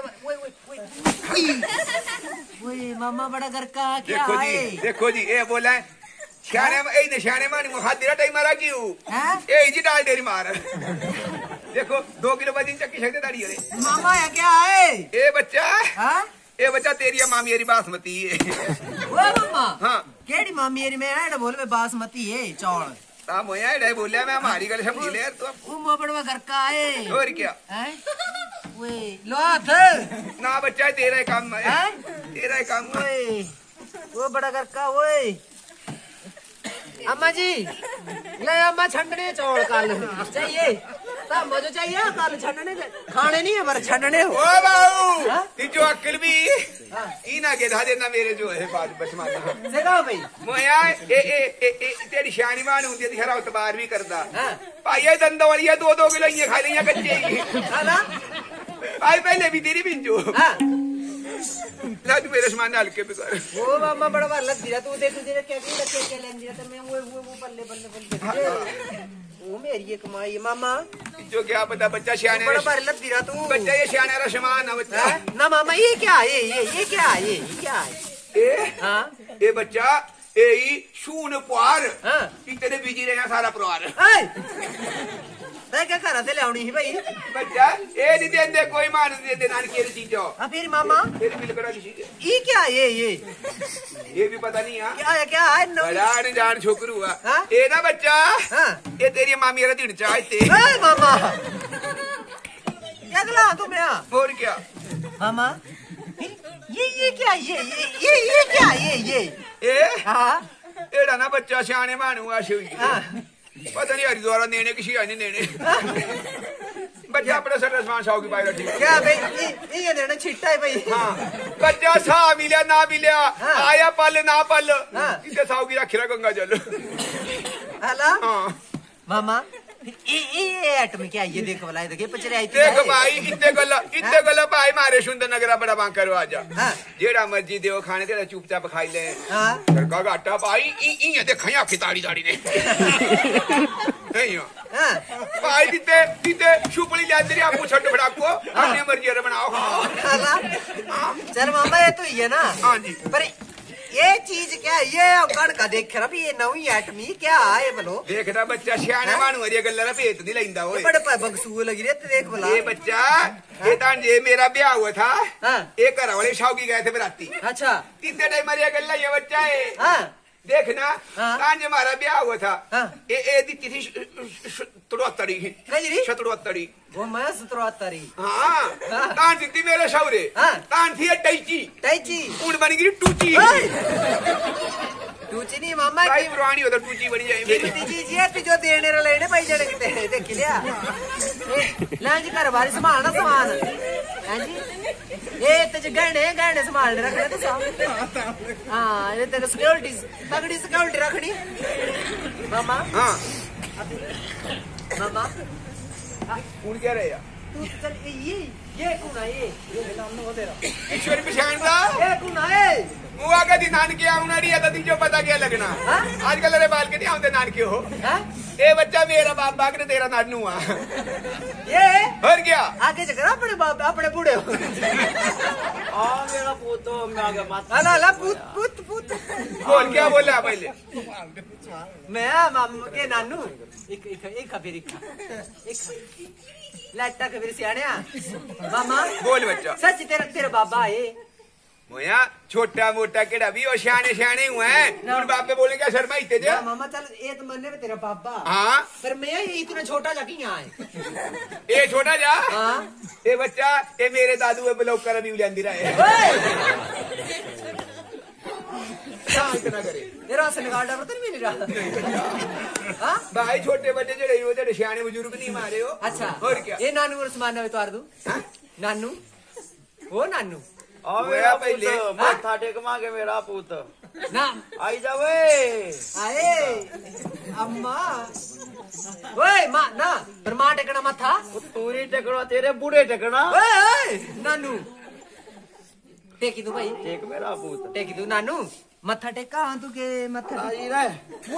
वो मामा बड़ा घर का क्या है देखो जी ये बोला है शाने मानी हाथ दिरा टाइम मारा क्यों जी डाल डेरी मार देखो 2 किलो बदी चक्की सकते दाड़ी रे मामा है क्या है ए बच्चा हाँ ए बच्चा तेरी मामी मेरी बासमती है वो मम्मा हाँ केड़ी मामी मेरी में ऐड बोल में बासमती है चौल ता मोया एडे बोलिया मैं हमारी गल समझ ले यार तू वो मोबड़वा घर का है और क्या हैं वे लो हाथ ना बच्चा तेरा ही काम है हैं तेरा ही काम है ओए वो बड़ा घर का ओए अम्मा जी ले अम्मा छंडने चौल कल चाहिए ता मजो चाहिए कल छंडने खाने नहीं है पर छंडने हो ओ बाबू हाँ? ती जो अक्ल भी इना के धा देना मेरे जो है बात बस मार से कहा भाई मोया ए तेरी शानी मान होती है खरा उतबार भी करदा हां भाई दंदो वाली 2 किलो ये खा लिया कच्चे ही हां भाई पहले भी तेरी बिंजो हां ला तू मेरे सामान डाल के बिगाड़ वो मामा बड़ा बार लग दिया तू देख तेरे क्या क्या लेन दिया तो मैं वो बल्ले बल्ले वो मेरी एक कमाई है मामा जो क्या पता बच्चा सियाने बड़ा बार लग दिया तू बच्चा ये सियाने रा सामान है बच्चा ना मामा ये क्या है ये क्या है ये क्या है ए हां ए बच्चा ए ही शून पार हां इतने बिजी रहना सारा परिवार तै क्या करा ते लाउनी ही भाई बच्चा ए नहीं देंदे कोई मान नहीं देंदे नानकी री चीजो हां फिर मामा फिर बिल करा किसी ये क्या है ये भी पता नहीं है क्या है बड़ा ने जान छोकरू हुआ हाँ? ए ना बच्चा हां ये तेरी मामी रा दिन चाहते ए मामा क्या गला तू मैं और क्या मामा ये क्या ये क्या ये ए हां एड़ा ना बच्चा सियाने मान हुआ शिव हां पता नहीं हरिद्वार नेने किसी आने नेने बच्चा अपने सर सामान साव की पाई रखी क्या भाई ये देना छिट्टा है भाई हाँ बच्चा सा मिलिया ना मिलिया हाँ। आया पल ना पल हाँ। इसे साव की रखी रहा गंगा जल हला हाँ मामा ये आइटम क्या ये देखो वाला है देखिए पचरे आई देख भाई इतने गला भाई मारे सुंदर नगरा बड़ा बांकर आजा हाँ। जेड़ा मर्जी देव खाने तेरा चुपचाप खाई ले हां सरका घाटा भाई ये देख यहाँ की ताड़ी ताड़ी ने नहीं हो हां भाई दीते शुपली ले तेरी आपको छट फड़ा को अपनी मर्जी रे बनाओ खाओ हला चल मामा ये तो ये ना हाँ जी पर ये चीज क्या है ये गण का देख रहा भी ये नवी आइटम क्या है बोलो देखना बच्चा सियाने मानू हरी गल्ला भेत नहीं लेंदा ओए बड़े बगसू लगी रे देख बोला ये बच्चा ये तान जे मेरा ब्याह हुआ था हां एक घर वाले शादी गए थे बराती अच्छा तीसरे टाइम मरिया गल्ला ये बच्चा है हां देखना हाँ। तान जे हमारा ब्याह हुआ था हाँ। ए दी तिथि 73 कजरी 73 वो मैं 77 हाँ तान जितनी मेरे शौरे हाँ। तान थी टैची टैची कूड़ बन गई टूची टूची नहीं मामा भाई की पुरानी हो तो टूची बनी जाए मेरी चीज ये तू जो देने रे लेने भाई जड़े किते देख लिया लां जी घर बारी संभालना सामान हां जी ये ते गहने संभाल रखने तो साहब हां ये तेरे सिक्योरिटी तगड़ी सिक्योरिटी रखनी मामा हाँ मामा कौन कह रहे यार तू चल ये कौन है ये नाम हो तेरा ईश्वर पहचान दा ये कौन है मुआ का दी नानके आउना री है तो पता क्या लगना हाँ? आजकल अरे बाल के नहीं आते नानके हो हैं ए बच्चा मेरा बाप बाग ने तेरा नानू आ ये और क्या आगे जगह अपने बाप अपने बूढ़े हो मेरा पोतो मैं आगे बात अला पुत बोल क्या बोला पहले मैं माम के नानू एक फिर लाटा के फिर सियाणिया मामा बोल बच्चा सच तेरा बाबा है मोया छोटा मोटा केड़ा भी और सियाने हुए हैं उन बाप पे बोले क्या शर्मा इतने जे मामा चल ये तो मन्ने में तेरा बाबा हाँ पर मैं ये इतना छोटा जाके यहाँ है ए छोटा जा हाँ ए बच्चा ए मेरे दादू ब्लॉक कर भी उलझी रहे इतना करे ये राशन कार्ड पर तो नहीं रहा हाँ भाई छोटे बच्चे जड़े हो जड़े सियाने बुजुर्ग नहीं मारे हो अच्छा और क्या ये नानू और सामान में तो दू नानू वो नानू मेरा पहले माथा टेक मांगे मेरा पूत ना आई जावे आए अम्मा ओए माँ ना पर माँ टेकना मत था तूरी टेकना तेरे बूढ़े टेकना ओए नानू टेकी तू भाई टेक मेरा पूत टेकी तू नानू मत्था टेका हाँ तू के मत्था आई रे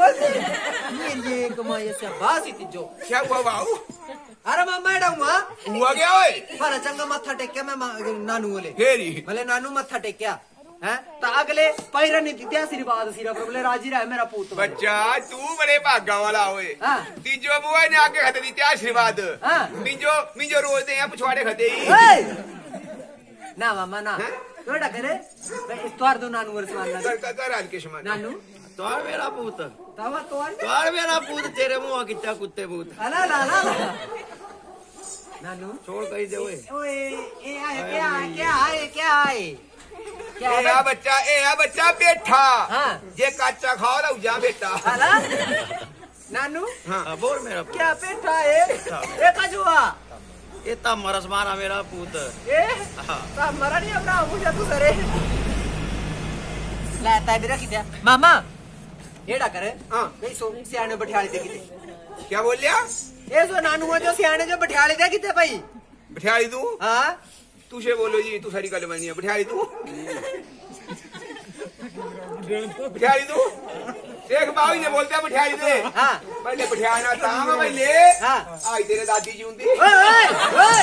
ये कमाई से बास ही जो क्या हुआ बाबू अरे मामा एडा हुआ क्या ओए पर चंगा मत्था टेक्या मैं नानू बोले फेरी भले नानू मत्था टेक्या हैं तो अगले पैरा नहीं दिया आशीर्वाद सिरा पर बोले राजी रहा मेरा पुत्र बच्चा तू बड़े भागा वाला होए हाँ। तीजो बुआ ने आके खते दी आशीर्वाद हाँ। मिंजो रोज दे यहाँ पिछवाड़े खते ही ना मामा ना थोड़ा करे इस्तवार दो नानू वर समान ना कर आज के समान नानू तोड़ मेरा पूत तवा तोड़ तोड़ मेरा पूत तेरे मुंह कितना कुत्ते पूत अला ला ला नानू छोड़ कहीं दे ओए ए आए क्या आए क्या ए बच्चा बैठा हाँ जे काचा खाओ ना जा बेटा अला नानू हाँ बोल मेरा पूत क्या बैठा है ए काजुआ ये ता मरस मारा मेरा पूत ए ता मरा नहीं अपना मुझे तू करे लाता भी रखी दिया मामा एड़ा करे हां भाई सो सियाने बठियाले दे किते क्या बोल लिया ए जो नानू जो सियाने जो बठियाले दे किते भाई बिठाई तू हां तू से बोलो जी तू सारी गल बनी है बिठाई तू बिठाई तू एक बावी ने बोलते बिठाई दे हां पहले बिठाना था पहले हां आई तेरे दादी जी हुंदी ओए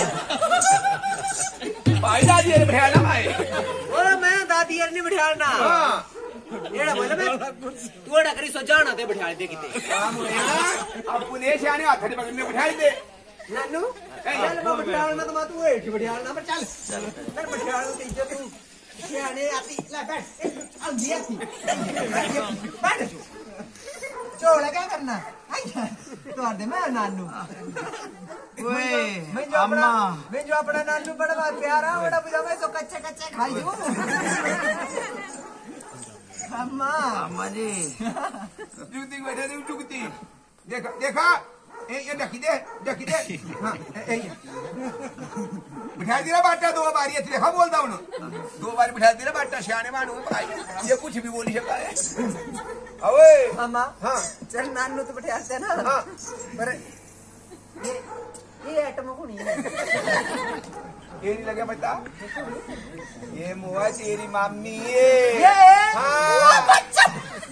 भाई दादी ने बिठाना भाई और मैं दादी यार नहीं बिठाना हां एड़ा बोले मैं तू एड़ा करी सो जाना ते बिठाले दे किते अब पुणे से आने हाथ ने पकड़ने बिठाई दे नानू चल मैं बिठालना तो मैं तू एठी बिठालना पर चल मैं बिठाल ते जो तू सियाने आती ला बैठ अंधी आती बैठ चोला क्या करना तो दे मैं नानू ओए मैं जो अपना नानू बड़ा प्यारा बड़ा बुझा मैं सो कच्चे कच्चे खाई हूं अम्मा अम्मा जी जुगती बैठे थे जुगती देखा ये ढकी दे हां बिठा दिया बाटा दो बार ये देखा बोलता हूं दो बार बिठा दिया बाटा सियाने मानू भाई ये कुछ भी बोल नहीं सकता है ओए अम्मा हां चल नानू तो बिठाते ना हां पर ये आइटम को नहीं है ये नहीं लगा बता ये मुआ तेरी मम्मी ये हाँ बच्चा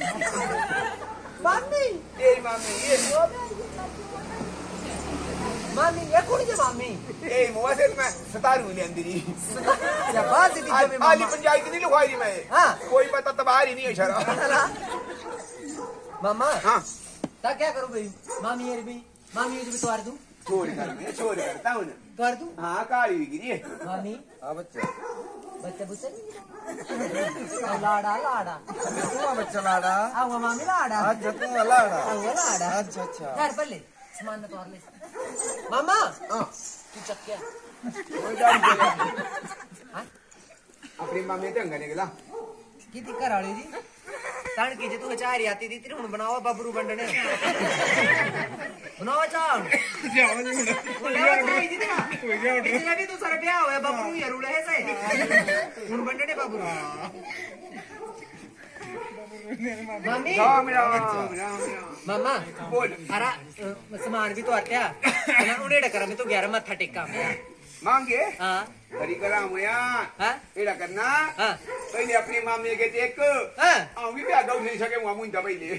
मम्मी तेरी मम्मी ये मम्मी ये कौन है मम्मी ए मुआ से मैं सतारू ले अंदरी या बात भी जो में आली पंचायत नहीं लिखवाई मैं हां कोई पता तबार ही नहीं है शरा मामा हां ता क्या करूं भाई मम्मी ये भी मम्मी ये भी तोड़ दूं छोड़ करता हूं तोड़ दूं हां काली भी गिरी मम्मी हां बच्चा बुच्चे लाड़ा तू बच्चा लाड़ा आओ मम्मी लाड़ा अच्छा तू लाड़ा आओ लाड़ा अच्छा यार पहले सामान में तोड़ ले मामा हां तू चक्किया अपनी मम्मी ते अंगने गेला किती कराळे जी ताण की जे तू चारी आती दी तिने बनावा बबरू बंडने बनावा चाण इतने भी तो सारे ब्याह हुए बबरू ये रूले है से उन बंडने बबरू मम्मी राम मामा बोल अरे सामान भी तो आत्या ना उड़ेड़ा करा मैं तो 11 मत्था टेका मांगे हां हरी कराम यार हां एड़ा करना हां पहले अपनी मम्मी के टेक हां आ भी ब्याह दो नहीं सके मुआ मुंडा पहले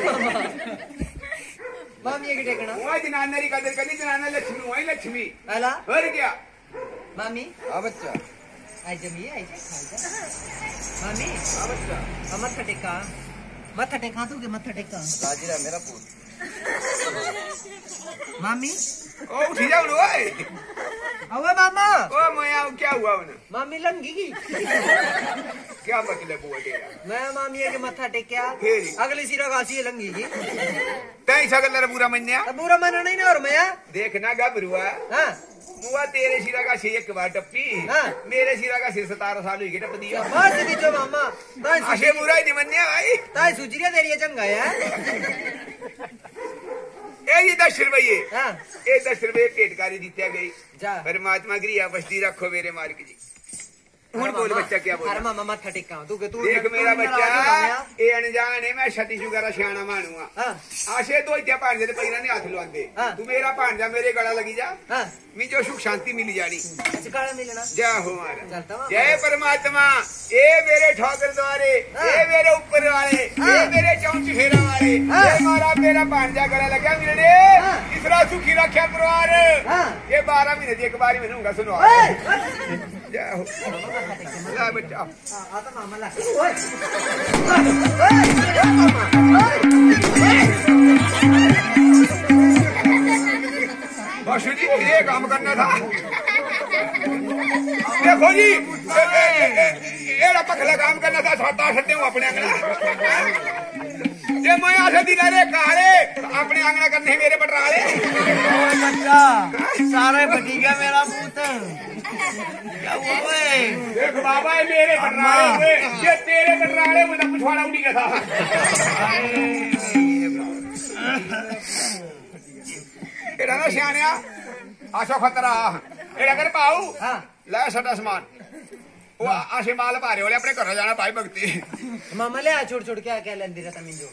मम्मी के टेकना मुआ जनाना री कदर करनी जनाना लक्ष्मी वही लक्ष्मी अला हर गया मम्मी हां बच्चा आई जमी आई मम्मी हां बच्चा मत्था टेका तू के मत्था टेका राजीरा मेरा पूत मम्मी ओ उठ जाओ ओए अवे मामा ओ मोया क्या हुआ उन्हें मम्मी लंगी की क्या मतलब हुआ तेरा मैं मामी के मत्था टेक्या फिर अगली सिरा गासी लंगी की तई सगल बुरा मन्या अब बुरा माना नहीं ना और मैं देखना गबरुआ हां मुआ तेरे सिरा का से एक बार टप्पी हाँ। मेरे सिरा का से 17 साल हुई के टप दिया बस दी जो मामा ताई आशे बुरा ही मन्या भाई ताई सुजरिया तेरी ये चंगा है ये 10 रुपये हां ये 10 रुपये पेटकारी जीत्या गई जा परमात्मा की बस्ती रखो मेरे मार्ग जी हूं बोल बच्चा क्या बोल अरे मामा मत्था टेका तू के तू देख मेरा बच्चा ये अनजान है मैं छत्तीस वगैरह सियाना मानूंगा हां आशे दो इत्या भांजे पैरा ने हाथ लवांदे हाँ। तू मेरा भांजा मेरे गला लगी जा हां मी जो सुख शांति मिल जानी अच्छा काला मिलना जय हो महाराज चलता मामा जय परमात्मा ये मेरे ठोकर द्वारे ये मेरे ऊपर वाले ये मेरे चौंच फेरा वाले ये मारा मेरा भांजा गला लगा मिलने तीसरा सुखी रखा परिवार ये 12 महीने की एक बार मिलूंगा सुनो जय हो ला बच्चा आता मामा ला बाशु जी ये काम करना था देखो जी एड़ा पखला काम करना था साता छड्डे हूं अपने अंगना जे मैं आसे दी रे काले अपने अंगना करने मेरे बटराले बच्चा सारे बटी गया मेरा पुत क्या हुआ बे देख बाबा ये मेरे बटराले हुए ये तेरे बटराले हुए ना पिछवाड़ा उड़ी गया था एड़ा ना सियाणिया आशा खतरा एड़ा कर पाऊ हां ले साडा समान वो आशे माल भारे वाले अपने घर जाना भाई भक्ति मामा ले छोड़ क्या क्या लेंदी रहता मिंजो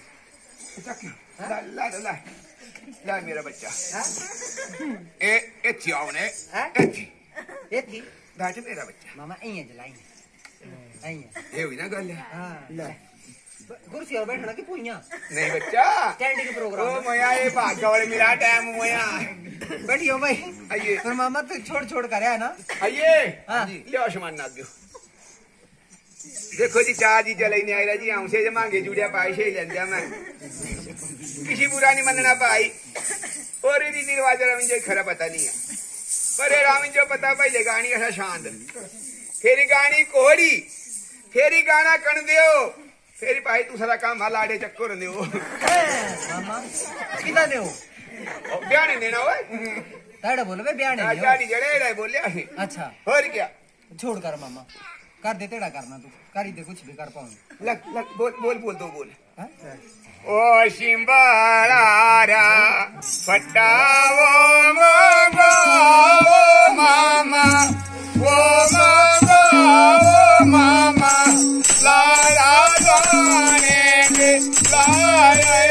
ला मेरा बच्चा ए चियाओ ने ये थी बैठ मेरा बच्चा मामा ऐ जलाई ऐ ये हुई ना गल हां ले कुर्सी और बैठना की पुइया नहीं बच्चा स्टैंडिंग प्रोग्राम ओ मया ये भाग्य वाले मिला टाइम मया बैठियो भाई आइए पर मामा तू छोड़ कर है ना आइए हां ले आसमान ना दो देखो जी चाह जी चले नहीं आया जी हमसे जे मांगे जुड़िया पाई से लेंदा मैं किसी बुरा नहीं मनना पाई और रीति रिवाज मुझे खरा पता नहीं है पर राम जो पता पहले गानी ऐसा शांत फेरी गानी कोहड़ी फेरी गाना कण दियो फेरी भाई तू सारा काम लाड़े चक्कर दियो मामा किदा ने हो बयाने देना ओए ताड़ा बोल बे बयाने ने गाड़ी जड़े बोलिया अच्छा और क्या छोड़ कर मामा कर दे तेड़ा करना तू करी दे कुछ भी कर पाऊं लग बोल दो बोल ओ शिंबारा फटावो मंगो मामा वो मंगो मामा लारा जाने के लाए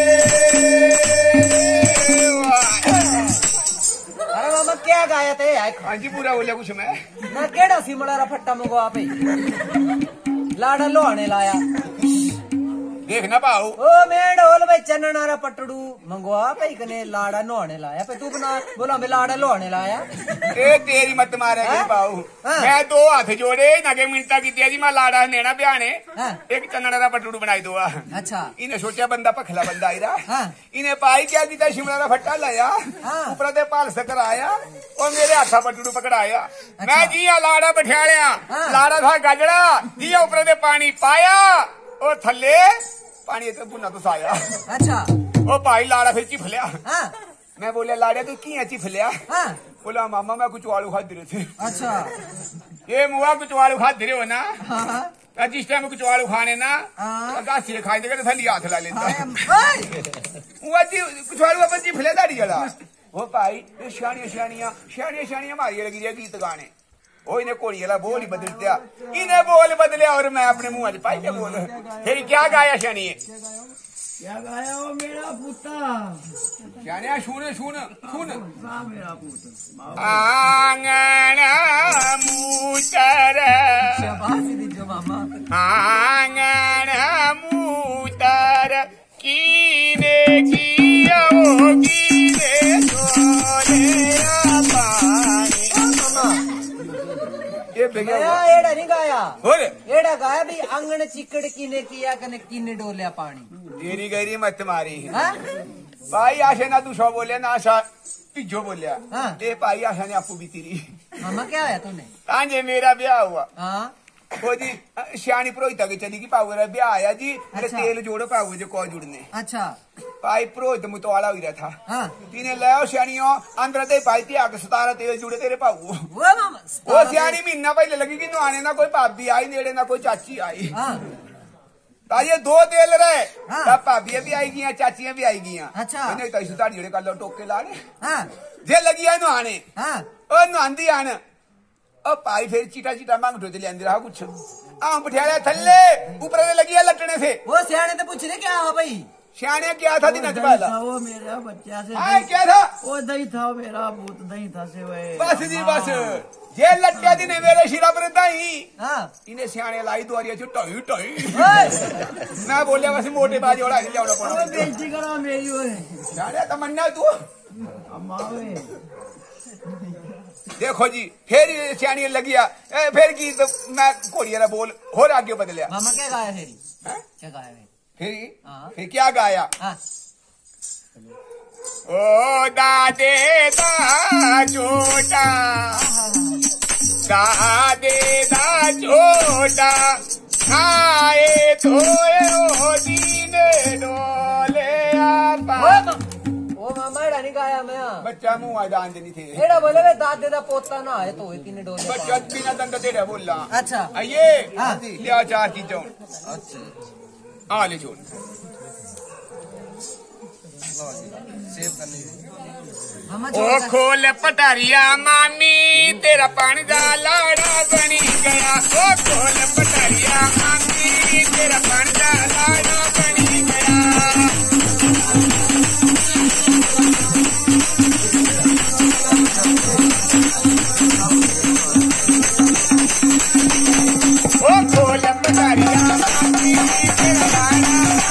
अरे मामा क्या गाया थे हाँ जी पूरा बोलिया कुछ मैं ना केड़ा सिमड़ा फट्टा मंगो आपे लाड़ा लोहाने लाया देखना पाओ ओ मैं ढोल में चन्ननारा पटड़ू मंगवा पे कने लाड़ा नोहने लाया पे तू बना बोला मैं लाड़ा लोहाने लाया ए तेरी मत मारे पाओ मैं दो हाथ जोड़े नगे मिनटा की जी मैं लाड़ा नेना ब्याने एक चन्ननारा पटड़ू बनाई दो अच्छा इन्हें सोचा बंदा पखला बंदा आई रहा हाँ। इन्हें पाई क्या किया शिमला का फट्टा लाया ऊपर दे पाल सकर आया और मेरे हाथा पटड़ू पकड़ाया मैं जिया लाड़ा बैठाया लाड़ा था गजड़ा जिया ऊपर दे पानी पाया और थल्ले पानी तो बुना तो साया अच्छा ओ भाई लाड़ा फिर चिफलिया हाँ मैं बोलिया लाड़े तू की चिफलिया हाँ बोला मामा मैं कुछ आलू खा रहे थे अच्छा ये मुआ कुछ आलू खा रहे हो ना हाँ जिस टाइम कुछ आलू खाने ना गाछी खाई देगा तो थली हाथ ला लेता कुछ आलू अपन चिफले दाड़ी जला वो भाई शानिया मारी लगी रही गीत गाने ओ इन्हें कोड़ी वाला बोल ही बदल दिया इन्हें बोल बदलिया और मैं अपने मुंह में पाई क्या बोल फिर क्या गाया शानी क्या गाया वो मेरा पुता शानिया सुन मेरा पुता आंगन मूतर शाबाश दीजिए मामा आंगन मूतर कीने किया वो कीने सोने एड़ा नहीं गाया बोले एड़ा गाया भी आंगन चिकड़ कीने किया कने कीने डोलिया पानी तेरी गहरी मत मारी हाँ भाई आशा ना तू सौ बोलिया ना आशा तिजो बोलिया हाँ। ये भाई आशा ने आपू भी तेरी मामा क्या आया तूने तांजे मेरा ब्याह हुआ हाँ वो जी श्याणी पुरोहित के चली की पाऊ ब्याह आया जी अच्छा। तेल जोड़ो पाऊ जो को जुड़ने अच्छा भाई पुरोहित मुतवाला हुई रहा था हाँ तीने लाओ श्याणियों अंदर दे भाई त्याग 17 तेल जुड़े तेरे पाऊ वो मामा वो श्याणी महीना पहले लगी कि नुआने ना कोई भाभी आई नेड़े ना कोई चाची आई हाँ ये 2 तेल रहे हाँ। तब भाभियां भी आई गई चाचियां भी आई गई अच्छा। नहीं तो सुधार जोड़े कर लो टोके लाने हाँ जे लगी है नुआने हाँ ओ नुआंदी आन ओ भाई फिर चीटा मांग उठो ले रहा कुछ आम बिठाया थल्ले ऊपर से लगी है लटने से वो सियाने तो पूछ रहे क्या हो भाई श्याणे क्या था दिन पहला वो मेरा बच्चा से हाय क्या था वो दही था मेरा भूत दही था से वे बस जी बस ये लट्टिया दिन मेरे शिरा पर दही हाँ इन्हें श्याणे लाई द्वारिया जो टई टई ओए, मैं बोलिया बस मोटे बाजी ओड़ा हिल जाओ पड़ा बेइज्जती करा मेरी ओए श्याणे तमन्ना तू अम्मा ओए देखो जी फिर श्याणी लगिया फिर की तो मैं कोड़िया बोल और आगे बदलिया मामा क्या गाया फिर क्या गाया फिर क्या गाया ओ दादे दा छोटा दादे दा गोडा आए धोए ओ दीने डोले आपा ओ मामा एड़ा नहीं गाया मैं बच्चा मुंह आ दान देनी थे एड़ा बोले वे दादे दा पोता ना है तो तीन डोले बच्चा बिना दंद तेरा बोला अच्छा आइए हाँ। लिया 4 चीजों अच्छा आ ले छोड़ सेव करने ओ खोल पटारिया मामी तेरा पानी दा लाड़ा बनी गया ओ खोल पटारिया मामी तेरा पानी दा लाड़ा बनी गया ओ खोल पटारिया मामी तेरा लाड़ा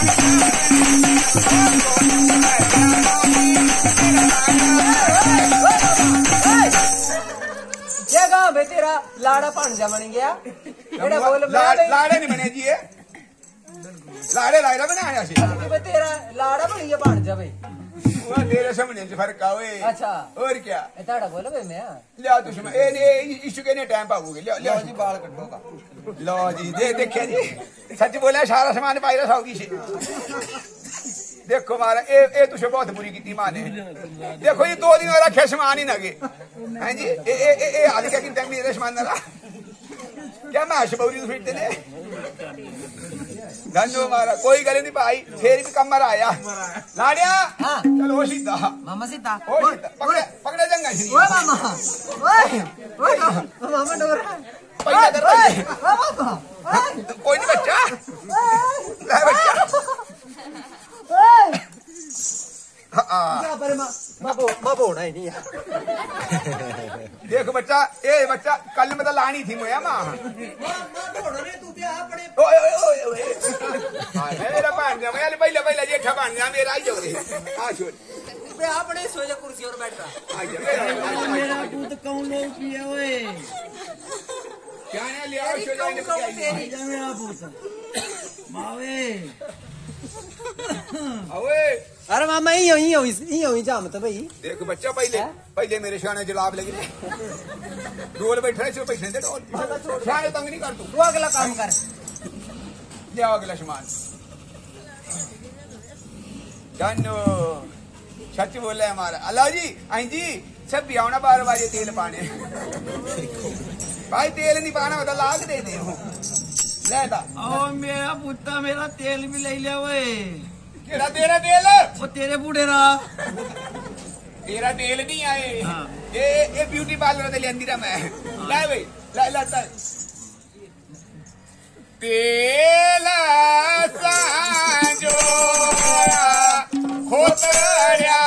क्या गाँव में तेरा लाड़ा पांजा बन गया एड़ा बोल लाड़े नहीं बने जी ये लाड़े लाड़ा बनाया सी तेरा लाड़ा बन गया पांजा भाई वो तेरे समझने से फर्क आवे अच्छा और क्या एताड़ा बोल भाई मैं लिया तुम ए इशू के ने टाइम पाओगे लिया जी बाल कटोगा लो जी देखिए जी सच बोला सारा सामान पाई रखोगी से देखो मारा ए तुझे बहुत बुरी की मां ने देखो ये 2 दिन और रखे सामान ही नगे हैं जी ए आज क्या किन टाइम मेरे सामान ना क्या मैं हशबौरी तो फिरते ने धन्यो मारा कोई गले नहीं भाई फिर भी कम मरा आया लाड़िया हाँ। चलो हो सीधा मामा सीता हो सीधा पकड़े जंगा श्री ओए मामा ओए मामा डोर पहिया दर मामा कोई नहीं बच्चा ले बच्चा क्या पर माँ बोना ही नहीं देखो बच्चा ए बच्चा कल में तो लानी थी मोया माँ मेरा भाण जा मैं पहले जेठा भाण जा मेरा आई जाओ रे आ छोड़ पे आपने सोचा कुर्सी और बैठा आ जा मेरा दूध कौन लोग पिए ओए क्या है ले आओ छोड़ जाने जा मेरा पूत मावे ओए अरे मामा ही होई जाम तो भाई देखो बच्चा पहले मेरे शाने जलाब लगी डोल बैठा है बैठने दे डोल शाने तंग नहीं कर तू अगला काम कर ले आओ अगला सामान जानो सच बोल रहा है हमारा अल्लाह जी आई जी सब भी आओ ना 12 बजे तेल पाने भाई तेल नहीं पाना होता लाग दे दे लेता ओ मेरा पुत्ता मेरा तेल भी ले लिया वे केड़ा तेरा तेल वो तेरे बूढ़े रा तेरा तेल नहीं आए ये ब्यूटी पार्लर ते लेंदी रा मैं ले भाई ले तेल सांजो खोतरिया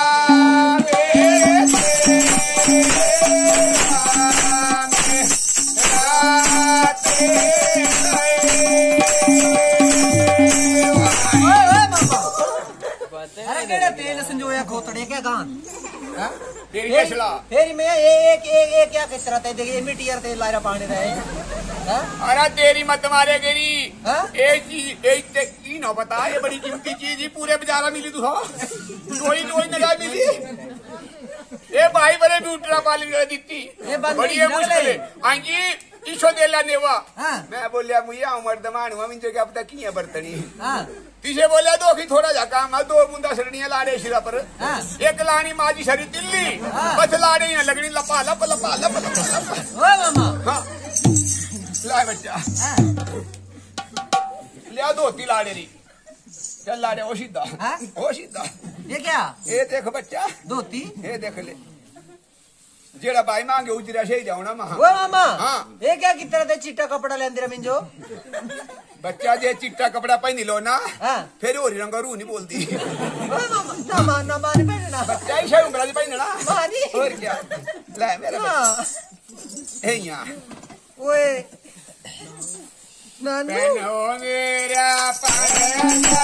तेल संजोया खोतड़े क्या गान तेरी क्या सलाह फिर मैं एक क्या किस तरह ते देखिए मिट्टी यार तेल लायरा पानी रहे अरे तेरी मत मारे गिरी हाँ? एक चीज एक की ना बता ये बड़ी कीमती चीज ही पूरे बाजारा मिली तू कोई नगा मिली ये भाई बड़े दूसरा पाली दी बड़ी मुश्किल है आंगी ईशो दे ला नेवा मैं बोलिया मुझे उमर दमान हुआ मिंजो क्या पता की है बर्तनी तीसरे बोलिया दो की थोड़ा जा काम है 2 मुंदा सड़नियां लाड़े शिरा पर एक लानी माजी शरी तिल्ली बस लाड़े यहाँ लगनी लपा लप लपा लप हाँ ला बच्चा लिया 2 लाड़े री चल लाड़े ओ सीधा ये क्या ये देख बच्चा धोती ये देख ले जेड़ा भाई मांगे उजरा से ही जाओ ना मां वो मामा हाँ ये क्या की तरह ते चिट्टा कपड़ा लेंदे रे मिंजो बच्चा जे चिट्टा कपड़ा पहनी लो ना हाँ। फिर होरी रंगा रू नहीं बोलती ना मानी पहनना बच्चा ही शायद उंगला पहनना मानी और क्या ले मेरा बच्चा ए यहाँ ओए नानू पहनो मेरा पाया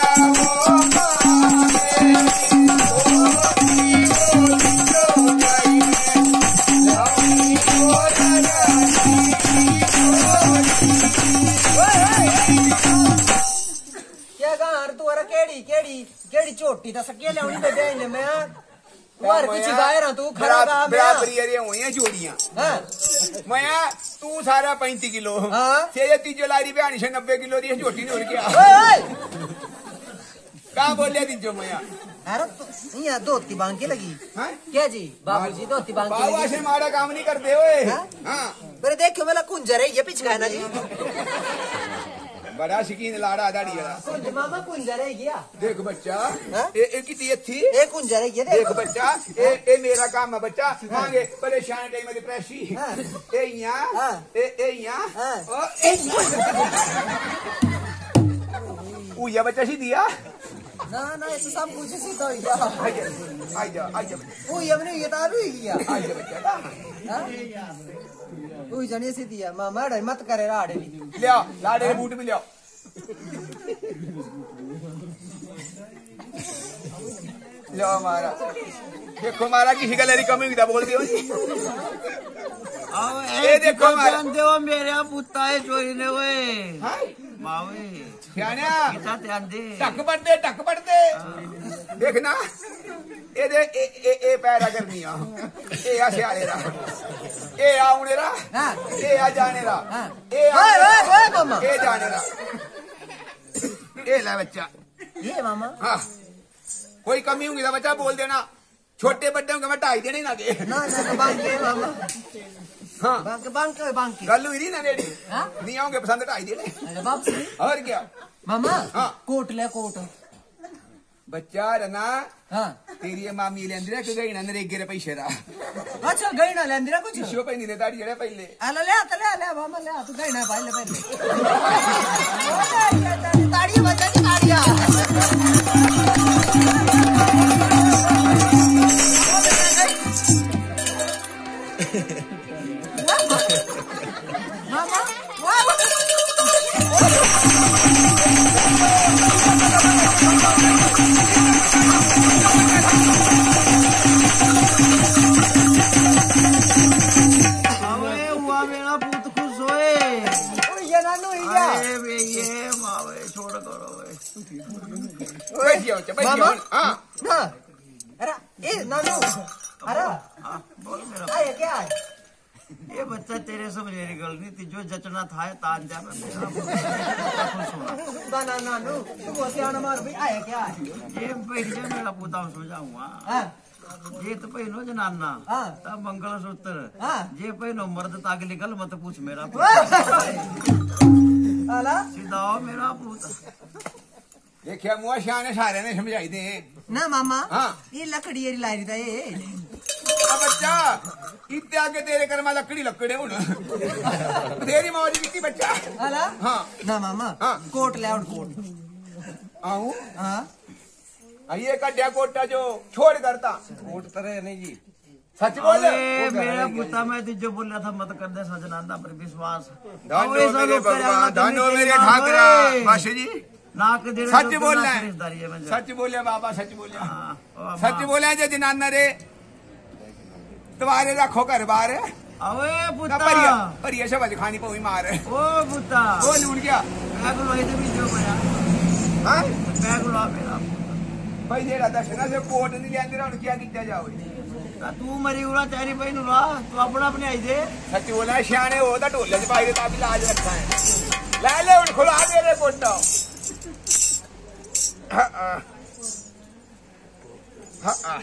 क्या गार तू अरे केड़ी चोटी ता सके लेवनी बेटे ने मैं और कुछ गाय रहा तू खरा गा बराबरी अरे हुई है जोड़ियां मैं तू सारा 35 किलो से ये तीजो लारी पे आनी 90 किलो दी झोटी ने उड़ गया कहां बोले तीजो मैं अरे तो यहाँ धोती बांध के लगी क्या जी बाबूजी धोती बांध के बाबू ऐसे मारा काम नहीं करते ओए हां पर देखो मेरा कुंजर है ये पिछका है ना जी बड़ा शकीन लाड़ा दाढ़ी वाला मामा कुंजर है क्या देख बच्चा ए कितनी अच्छी ये कुंजर है ये देख बच्चा ए मेरा काम है बच्चा मांगे परेशान टाइम में प्रेसी ए यहां ए यहां ओ ए ओ ये बच्चा सी दिया ना ना ये सब कुछ सीधा हो गया आ जा ओ ये मैंने ये तार हुई गया आ जा बच्चा ओ जने से दिया मामा डर मत करे राड़े ले आओ लाड़े के बूट भी ले आओ लो हमारा देखो हमारा किसी का लड़ी कमी था बोल दियो ए देखो जानते हो मेरे पुता है चोरी ने वे मावे क्या कितना ध्यान दे टक पड़ते देखना ए दे ए पैरा करनी ए आ सियाले रा ए आउने रा ए आ जाने रा ए मामा ए जाने रा ए ले बच्चा ये मामा हाँ कोई कमी होगी तो बच्चा बोल देना छोटे बड्डे होंगे मैं ढाई देने ना दे ना बांध के मामा हाँ बांध के गल हुई ना रेडी नहीं आओगे पसंद ढाई देने बाप और क्या मामा हाँ कोट ले कोट बच्चा रना हाँ तेरी मामी ले अंदर गई ना नरेगे रे पैसे रा अच्छा गई ना लेंदिरा कुछ शिव पे नहीं देता जड़े पहले आला ले मामा ले तू गई ना पहले ताड़ियां बजा की ताड़ियां मामा मेरा पुत खुश होए ये नानू ये मावे छोड़ करो मामा हाँ हाँ अरे ए नानू अरे बोल मेरा क्या है क्या है ये बच्चा तेरे से मेरी गल नहीं थी जो जचना था तान जा मैं खुश होना ना नानू तू वो सियाना मार भाई आया क्या है ये पहले मेरा पुता समझाऊंगा हाँ ये तो पहनो जनाना हाँ तब मंगलसूत्र हाँ ये पहनो मर्द ताकि निकल मत पूछ मेरा आला सीधा मेरा पुता देखिए मुआ शाने सारे ने समझाई दे ना मामा हाँ ये लकड़ी ये लाई था ये बच्चा इतने आगे तेरे कर्मा लकड़े हूं तेरी मौज की बच्चा आला हाँ ना मामा हाँ कोट ले आउट कोट आऊं हाँ ये कड्या कोटा जो छोड़ करता कोट तरह नहीं जी सच बोल मेरा पुता मैं तुझे बोला था मत कर दे सजनाना पर विश्वास धन्यो मेरे भगवान धन्यो मेरे ठाकरा बाशी जी नाक दे सच बोल रहे हैं सच बोले बाबा सच बोले सच बोले जो जनाना रे तुम्हारे रखो घर बार अवे पुता परिया शब्द खानी पहुंच मार ओ पुता वो लूट गया बैग लो इधर भी जो बया हां बैग लो मेरा भाई जेड़ा दशना से कोट नहीं लेंदे और क्या किया जाओ तू मरी उरा तेरी बहन ला तू अपना अपने आई दे सच बोला सियाने हो ता ढोले च पाई दे ता भी लाज रखा है ले ले उन खुला दे रे कोटा हां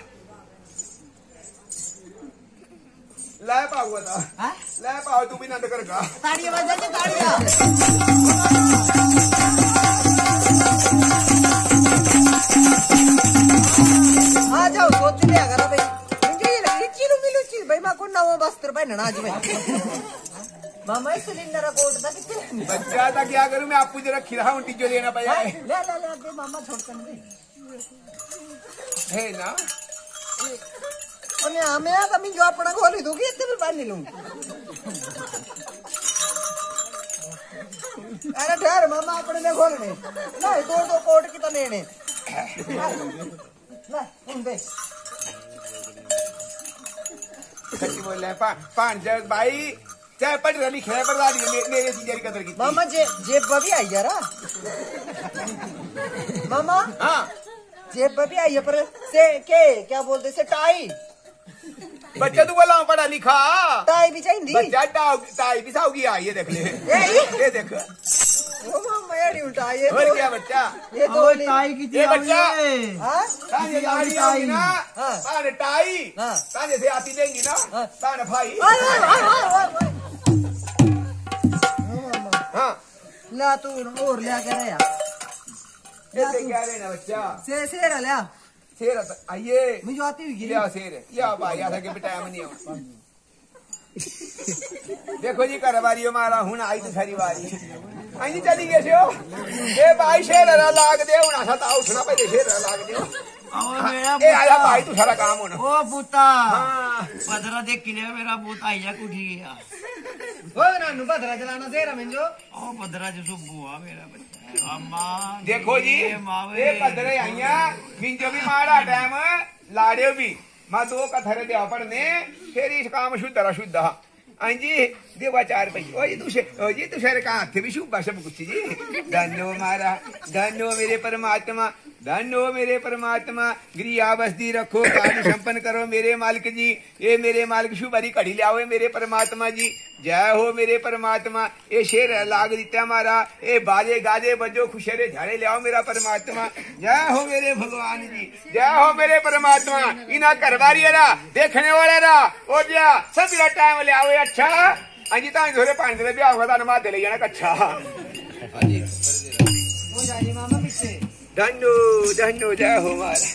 ले पाओ ता ले पाओ तू भी नंद करगा ताड़ियां बजा के ताड़ियां आ जाओ सोच लिया करा भाई मुझे ये लगी चिलू मिलू चीज भाई मैं को नवा वस्त्र पहनना आज भाई मामा इस सिलेंडर कोट था कितने बच्चा था क्या करूं मैं आपको जरा खिला उल्टी जो देना पड़ा है ले ले ले दे मामा छोड़ कर दे है ना અને અમે આ તમે જો આપણા ખોલી દો કે તે બાંધી લઉં અરે ઠેર મામા આપણે ને ખોલને ના તો કોટ की तो लेने ના ઉન દે सच्ची बोल रहा है पान जग भाई चाहे पढ़ रही खेल पर मेरे चीजें की कदर की मामा जे जेब भी आई यार मामा हाँ जेब भी आई है पर से के क्या बोलते से टाई बच्चा तू बोला पढ़ा लिखा टाई भी चाहिए बच्चा टाई भी साउगी आई है देख ले ये देख ओ मामा ये उल्टा ये और क्या बच्चा ये तो टाई की ये बच्चा हां ताने लाड़ी आएगी ना ताने टाई ताने से आती देंगी ना ताने भाई हाँ ला तू और ले के रे ऐसे क्या रे ना बच्चा से ला शेर आइए मुझे आती हुई या शेर या भाई या था के टाइम नहीं हो देखो जी करवारी हमारा हूं आई तो सारी बारी आई चली गए से हो ए भाई शेर लाग दे हुन आसा ता उठना पहले शेर लाग दे ए आया भाई तू सारा काम होना ओ पुता हां पदरा देख किने मेरा भूत आई जा उठी गया हो नानू बदरा चलाना सेरा मंजो ओ पदरा जो सुबुआ मेरा बच्चा अम्मा देखो जी ये पदरे आइया मिंजो भी मारा टाइम लाड़ियो भी मैं दो कथरे दे पड़ने फिर इस काम शुद्ध हाँ जी देवा 4 पैसे ओ जी तुषार का हाथ भी शुभ सब कुछ जी धन्यो मारा धन्यो मेरे परमात्मा धन्यो मेरे परमात्मा गृह बस्ती रखो कार्य संपन्न करो मेरे मालिक जी ये मेरे मालिक शुभारी कड़ी ले आओ मेरे परमात्मा जी जय हो मेरे परमात्मा ये शेर लाग दिता हमारा ये बाजे गाजे बजो खुशरे झाड़े ले आओ मेरा परमात्मा जय हो मेरे भगवान जी जय हो मेरे परमात्मा इना करवारी रा देखने वाले रा ओ दिया सब टाइम ले आओ अच्छा अंजी तां थोड़े पानी दे ब्याह होता न माते ले जाना कच्चा हां जी हो जानी मामा पीछे धन्यो धन्यो जय हो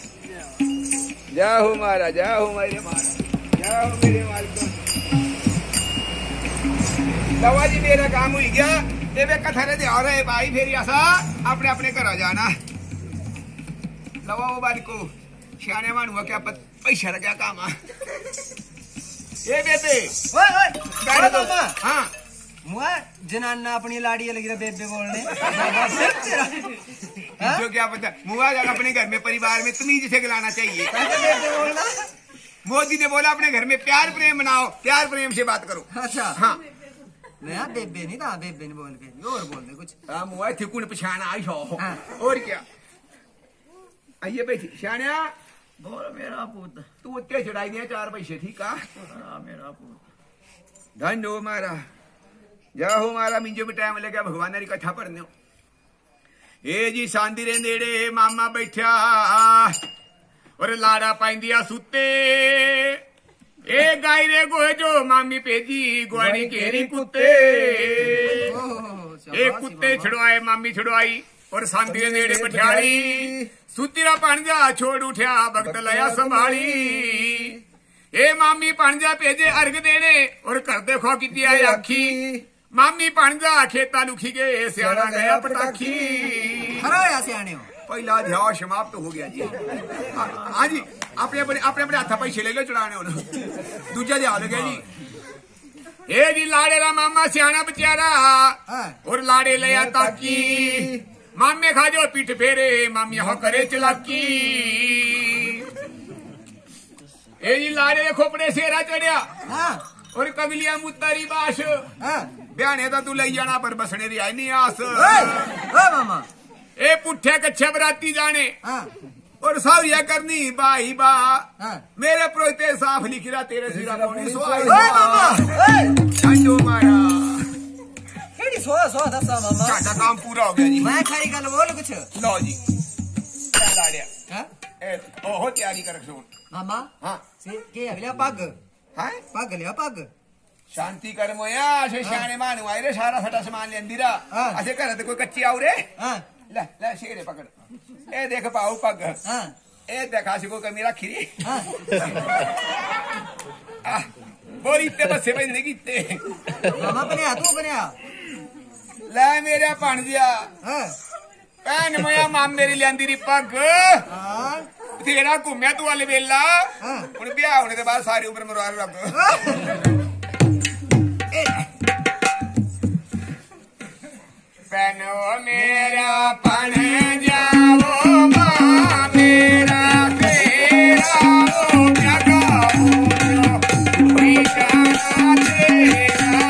मारा जय हो मेरे मारा जय हो मेरे मालिक लवा जी मेरा काम हो गया ये वे कथरे दे आ रहे भाई फिर ऐसा अपने अपने घर जाना लवा वो बारी को सियाने मानू क्या पैसा लगा काम ये बेटे ओए ओए तो हां मुआ जनाना अपनी लाड़ी लगी रहा बेबे बोलने जो क्या पता मुआ अपने घर में परिवार में तमीज से गिलाना चाहिए बेबे बोलना मोदी ने बोला अपने घर में प्यार प्रेम बनाओ प्यार प्रेम से बात करो अच्छा हाँ मैं बेबे नहीं था बेबे नहीं बोल के और बोल दे कुछ मुआ थी कुण पछाना आई हो और क्या आइए बैठी श्यानिया बोल मेरा पुत तू उत्ते चढ़ाई दिया 4 पैसे ठीक है मेरा पुत धन्य हो मारा जा हो मारा मिंजो भी टाइम लगे भगवान री कथा पढ़ने ए जी सांदी रे नेड़े मामा बैठा और लाड़ा पाइंदिया सुते ए गाय रे गोहे जो मामी पेजी गोड़ी केरी कुत्ते ए कुत्ते छुड़वाए मामी छुड़वाई और सांदी रे नेड़े बैठाड़ी सुतीरा पांजा छोड़ उठा भक्त लया संभाली ए मामी पांजा पेजे अर्घ देने और कर देखो किती आई आखी मामी पांजा खेता लुखी गए सियाना गया पटाखी हराया सियाने हो पहला ध्यान समाप्त हो गया जी हाँ जी अपने अपने हाथा पैसे ले लो चढ़ाने उन्होंने दूजा ध्यान लगे जी ए जी लाड़े रा मामा सियाना बेचारा और लाड़े लिया ताकी मामे खा जो पीठ फेरे मामी हो करे चलाकी ए जी लाड़े खोपड़े सेरा चढ़िया और कगलिया मुतारी बाश ब्याने तो तू ले जाना पर बसने दी आई नहीं आस मामा ए पुठे कच्छे बराती जाने और सावरिया करनी बाई बा मेरे प्रोते साफ लिख रहा तेरे सिरा कोनी संजो मारा केड़ी सो दसा मामा साडा काम पूरा हो गया जी मैं खाली गल बोल कुछ लो जी लाड़िया ए ओहो तैयारी कर सुन मामा हां से के अगला पग हां पग लिया पग शांति कर मोया से सियाने मानू आए रे सारा फटा सामान लेंदीरा असे घर ते कोई कच्ची आउ रे ले ले शेरे पकड़ ए देख पाऊ पग ए देखा सिको के मेरा खीरी बोरी ते बसे में नहीं कीते मामा बने तू बने ले मेरा पान दिया पैन मोया माम मेरी लेंदी री पग तेरा घूमया तू वाले वेला हुन ब्याह होने के बाद सारी उम्र मरवा रब पैनो मेरा पन जाओ मां मेरा तेरा ओ जगाओ बीटाना तेरा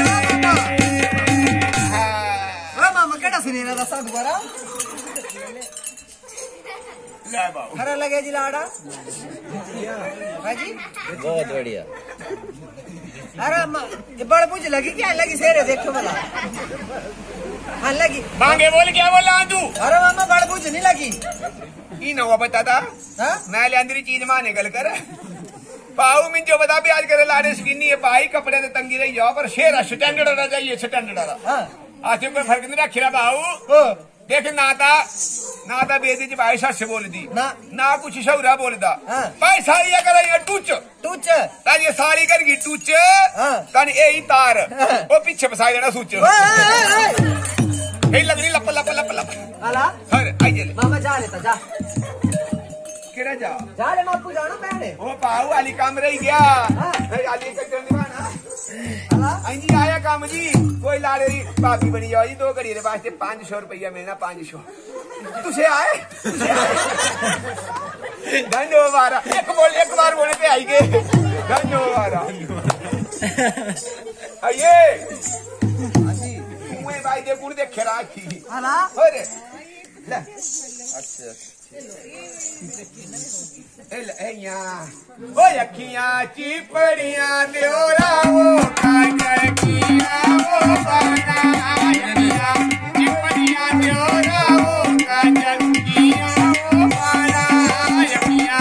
मामा केड़ा सुनेरा दसा दोबारा ले बाबू हरा लगे जी लाड़ा हाँ जी बहुत बढ़िया। अरे अम्मा ये बड़ पूछ लगी क्या लगी शेर है देखो भला हाँ लगी मांगे बोल क्या बोला तू अरे मामा बड़ पूछ नहीं लगी ई न हुआ बता था हाँ मैं ले अंदरी चीज मां निकल कर पाऊ मिन जो बता भी आज करे लाड़े स्किनी है भाई कपड़े तो तंगी रही जाओ पर शेर स्टैंडर्ड होना चाहिए स्टैंडर्ड वाला हाँ आज कोई फर्क नहीं रखी रहा बाऊ देख नाता बेदी जी भाई सच बोल दी ना कुछ शौरा बोलता हाँ। पैसा ये करे ये टूच टूच तान ये सारी कर गई टूच हाँ। तान यही तार वो पीछे बसाई देना सूच यही लगनी लप लप लप लप अला हर आइए मामा जा लेता जा केड़ा जा जा ले मापू जाना पहले वो पाऊ वाली काम रही गया हाँ। आली का दीवाना अला जी आया काम जी कोई लाड़े भाभी बनी जाओ जी 2 घड़ी के वास्ते 500 रुपया मिलना 500 तुझे आए धन्यवाद एक बार बोले पे आई गए धन्यवाद आइए मुझे भाई दे गुड़ देखे राखी अला अरे ले अच्छा ओ अखियां चिपड़ियां देवरा वो काजल किया वो बना अखियां चिपड़ियां देवरा वो काजल किया वो बना अखियां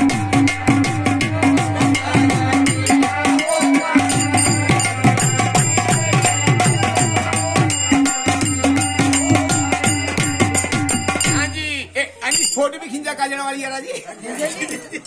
फोटो भी खिंचा काजल वाली है जी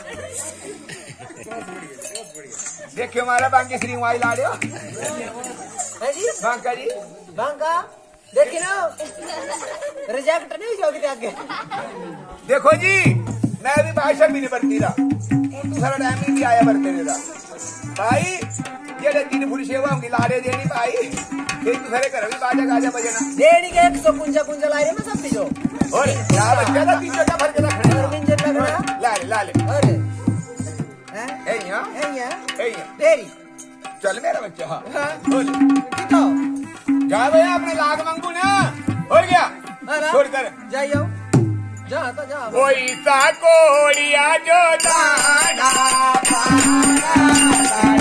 देखियो हमारा बांके श्री वाई लाड़ियो है जी बांका जी बांका देखी ना रिजेक्ट नहीं होगी आगे देखो जी मैं भी भाषा भी नहीं बढ़ती रहा तू सारा टाइम भी आया बढ़ते रहा भाई ये 3 फुल सेवा होंगी लाड़े देनी भाई एक दूसरे घर भी बाजा गाजा बजना देनी के 100 पुंजा ला रहे मैं सब पीछो और क्या बच्चा था 300 का फर्क रखने और मिंजर लग रहा ला ले अरे ए यहाँ तेरी चल मेरा बच्चा हाँ बोल कितो जा भैया अपने लाग मंगू ना हो गया छोड़ कर जाइयो जा तो जा कोई सा कोड़िया जो दाना पाना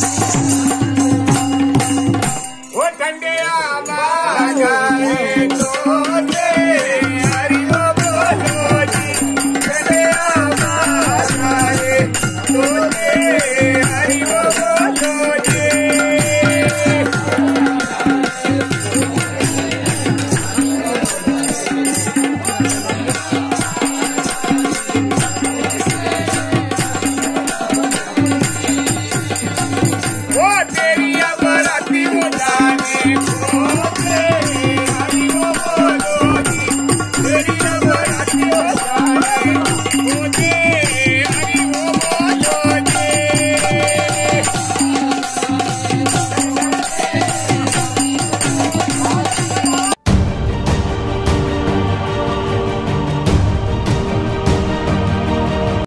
ठंडे आवा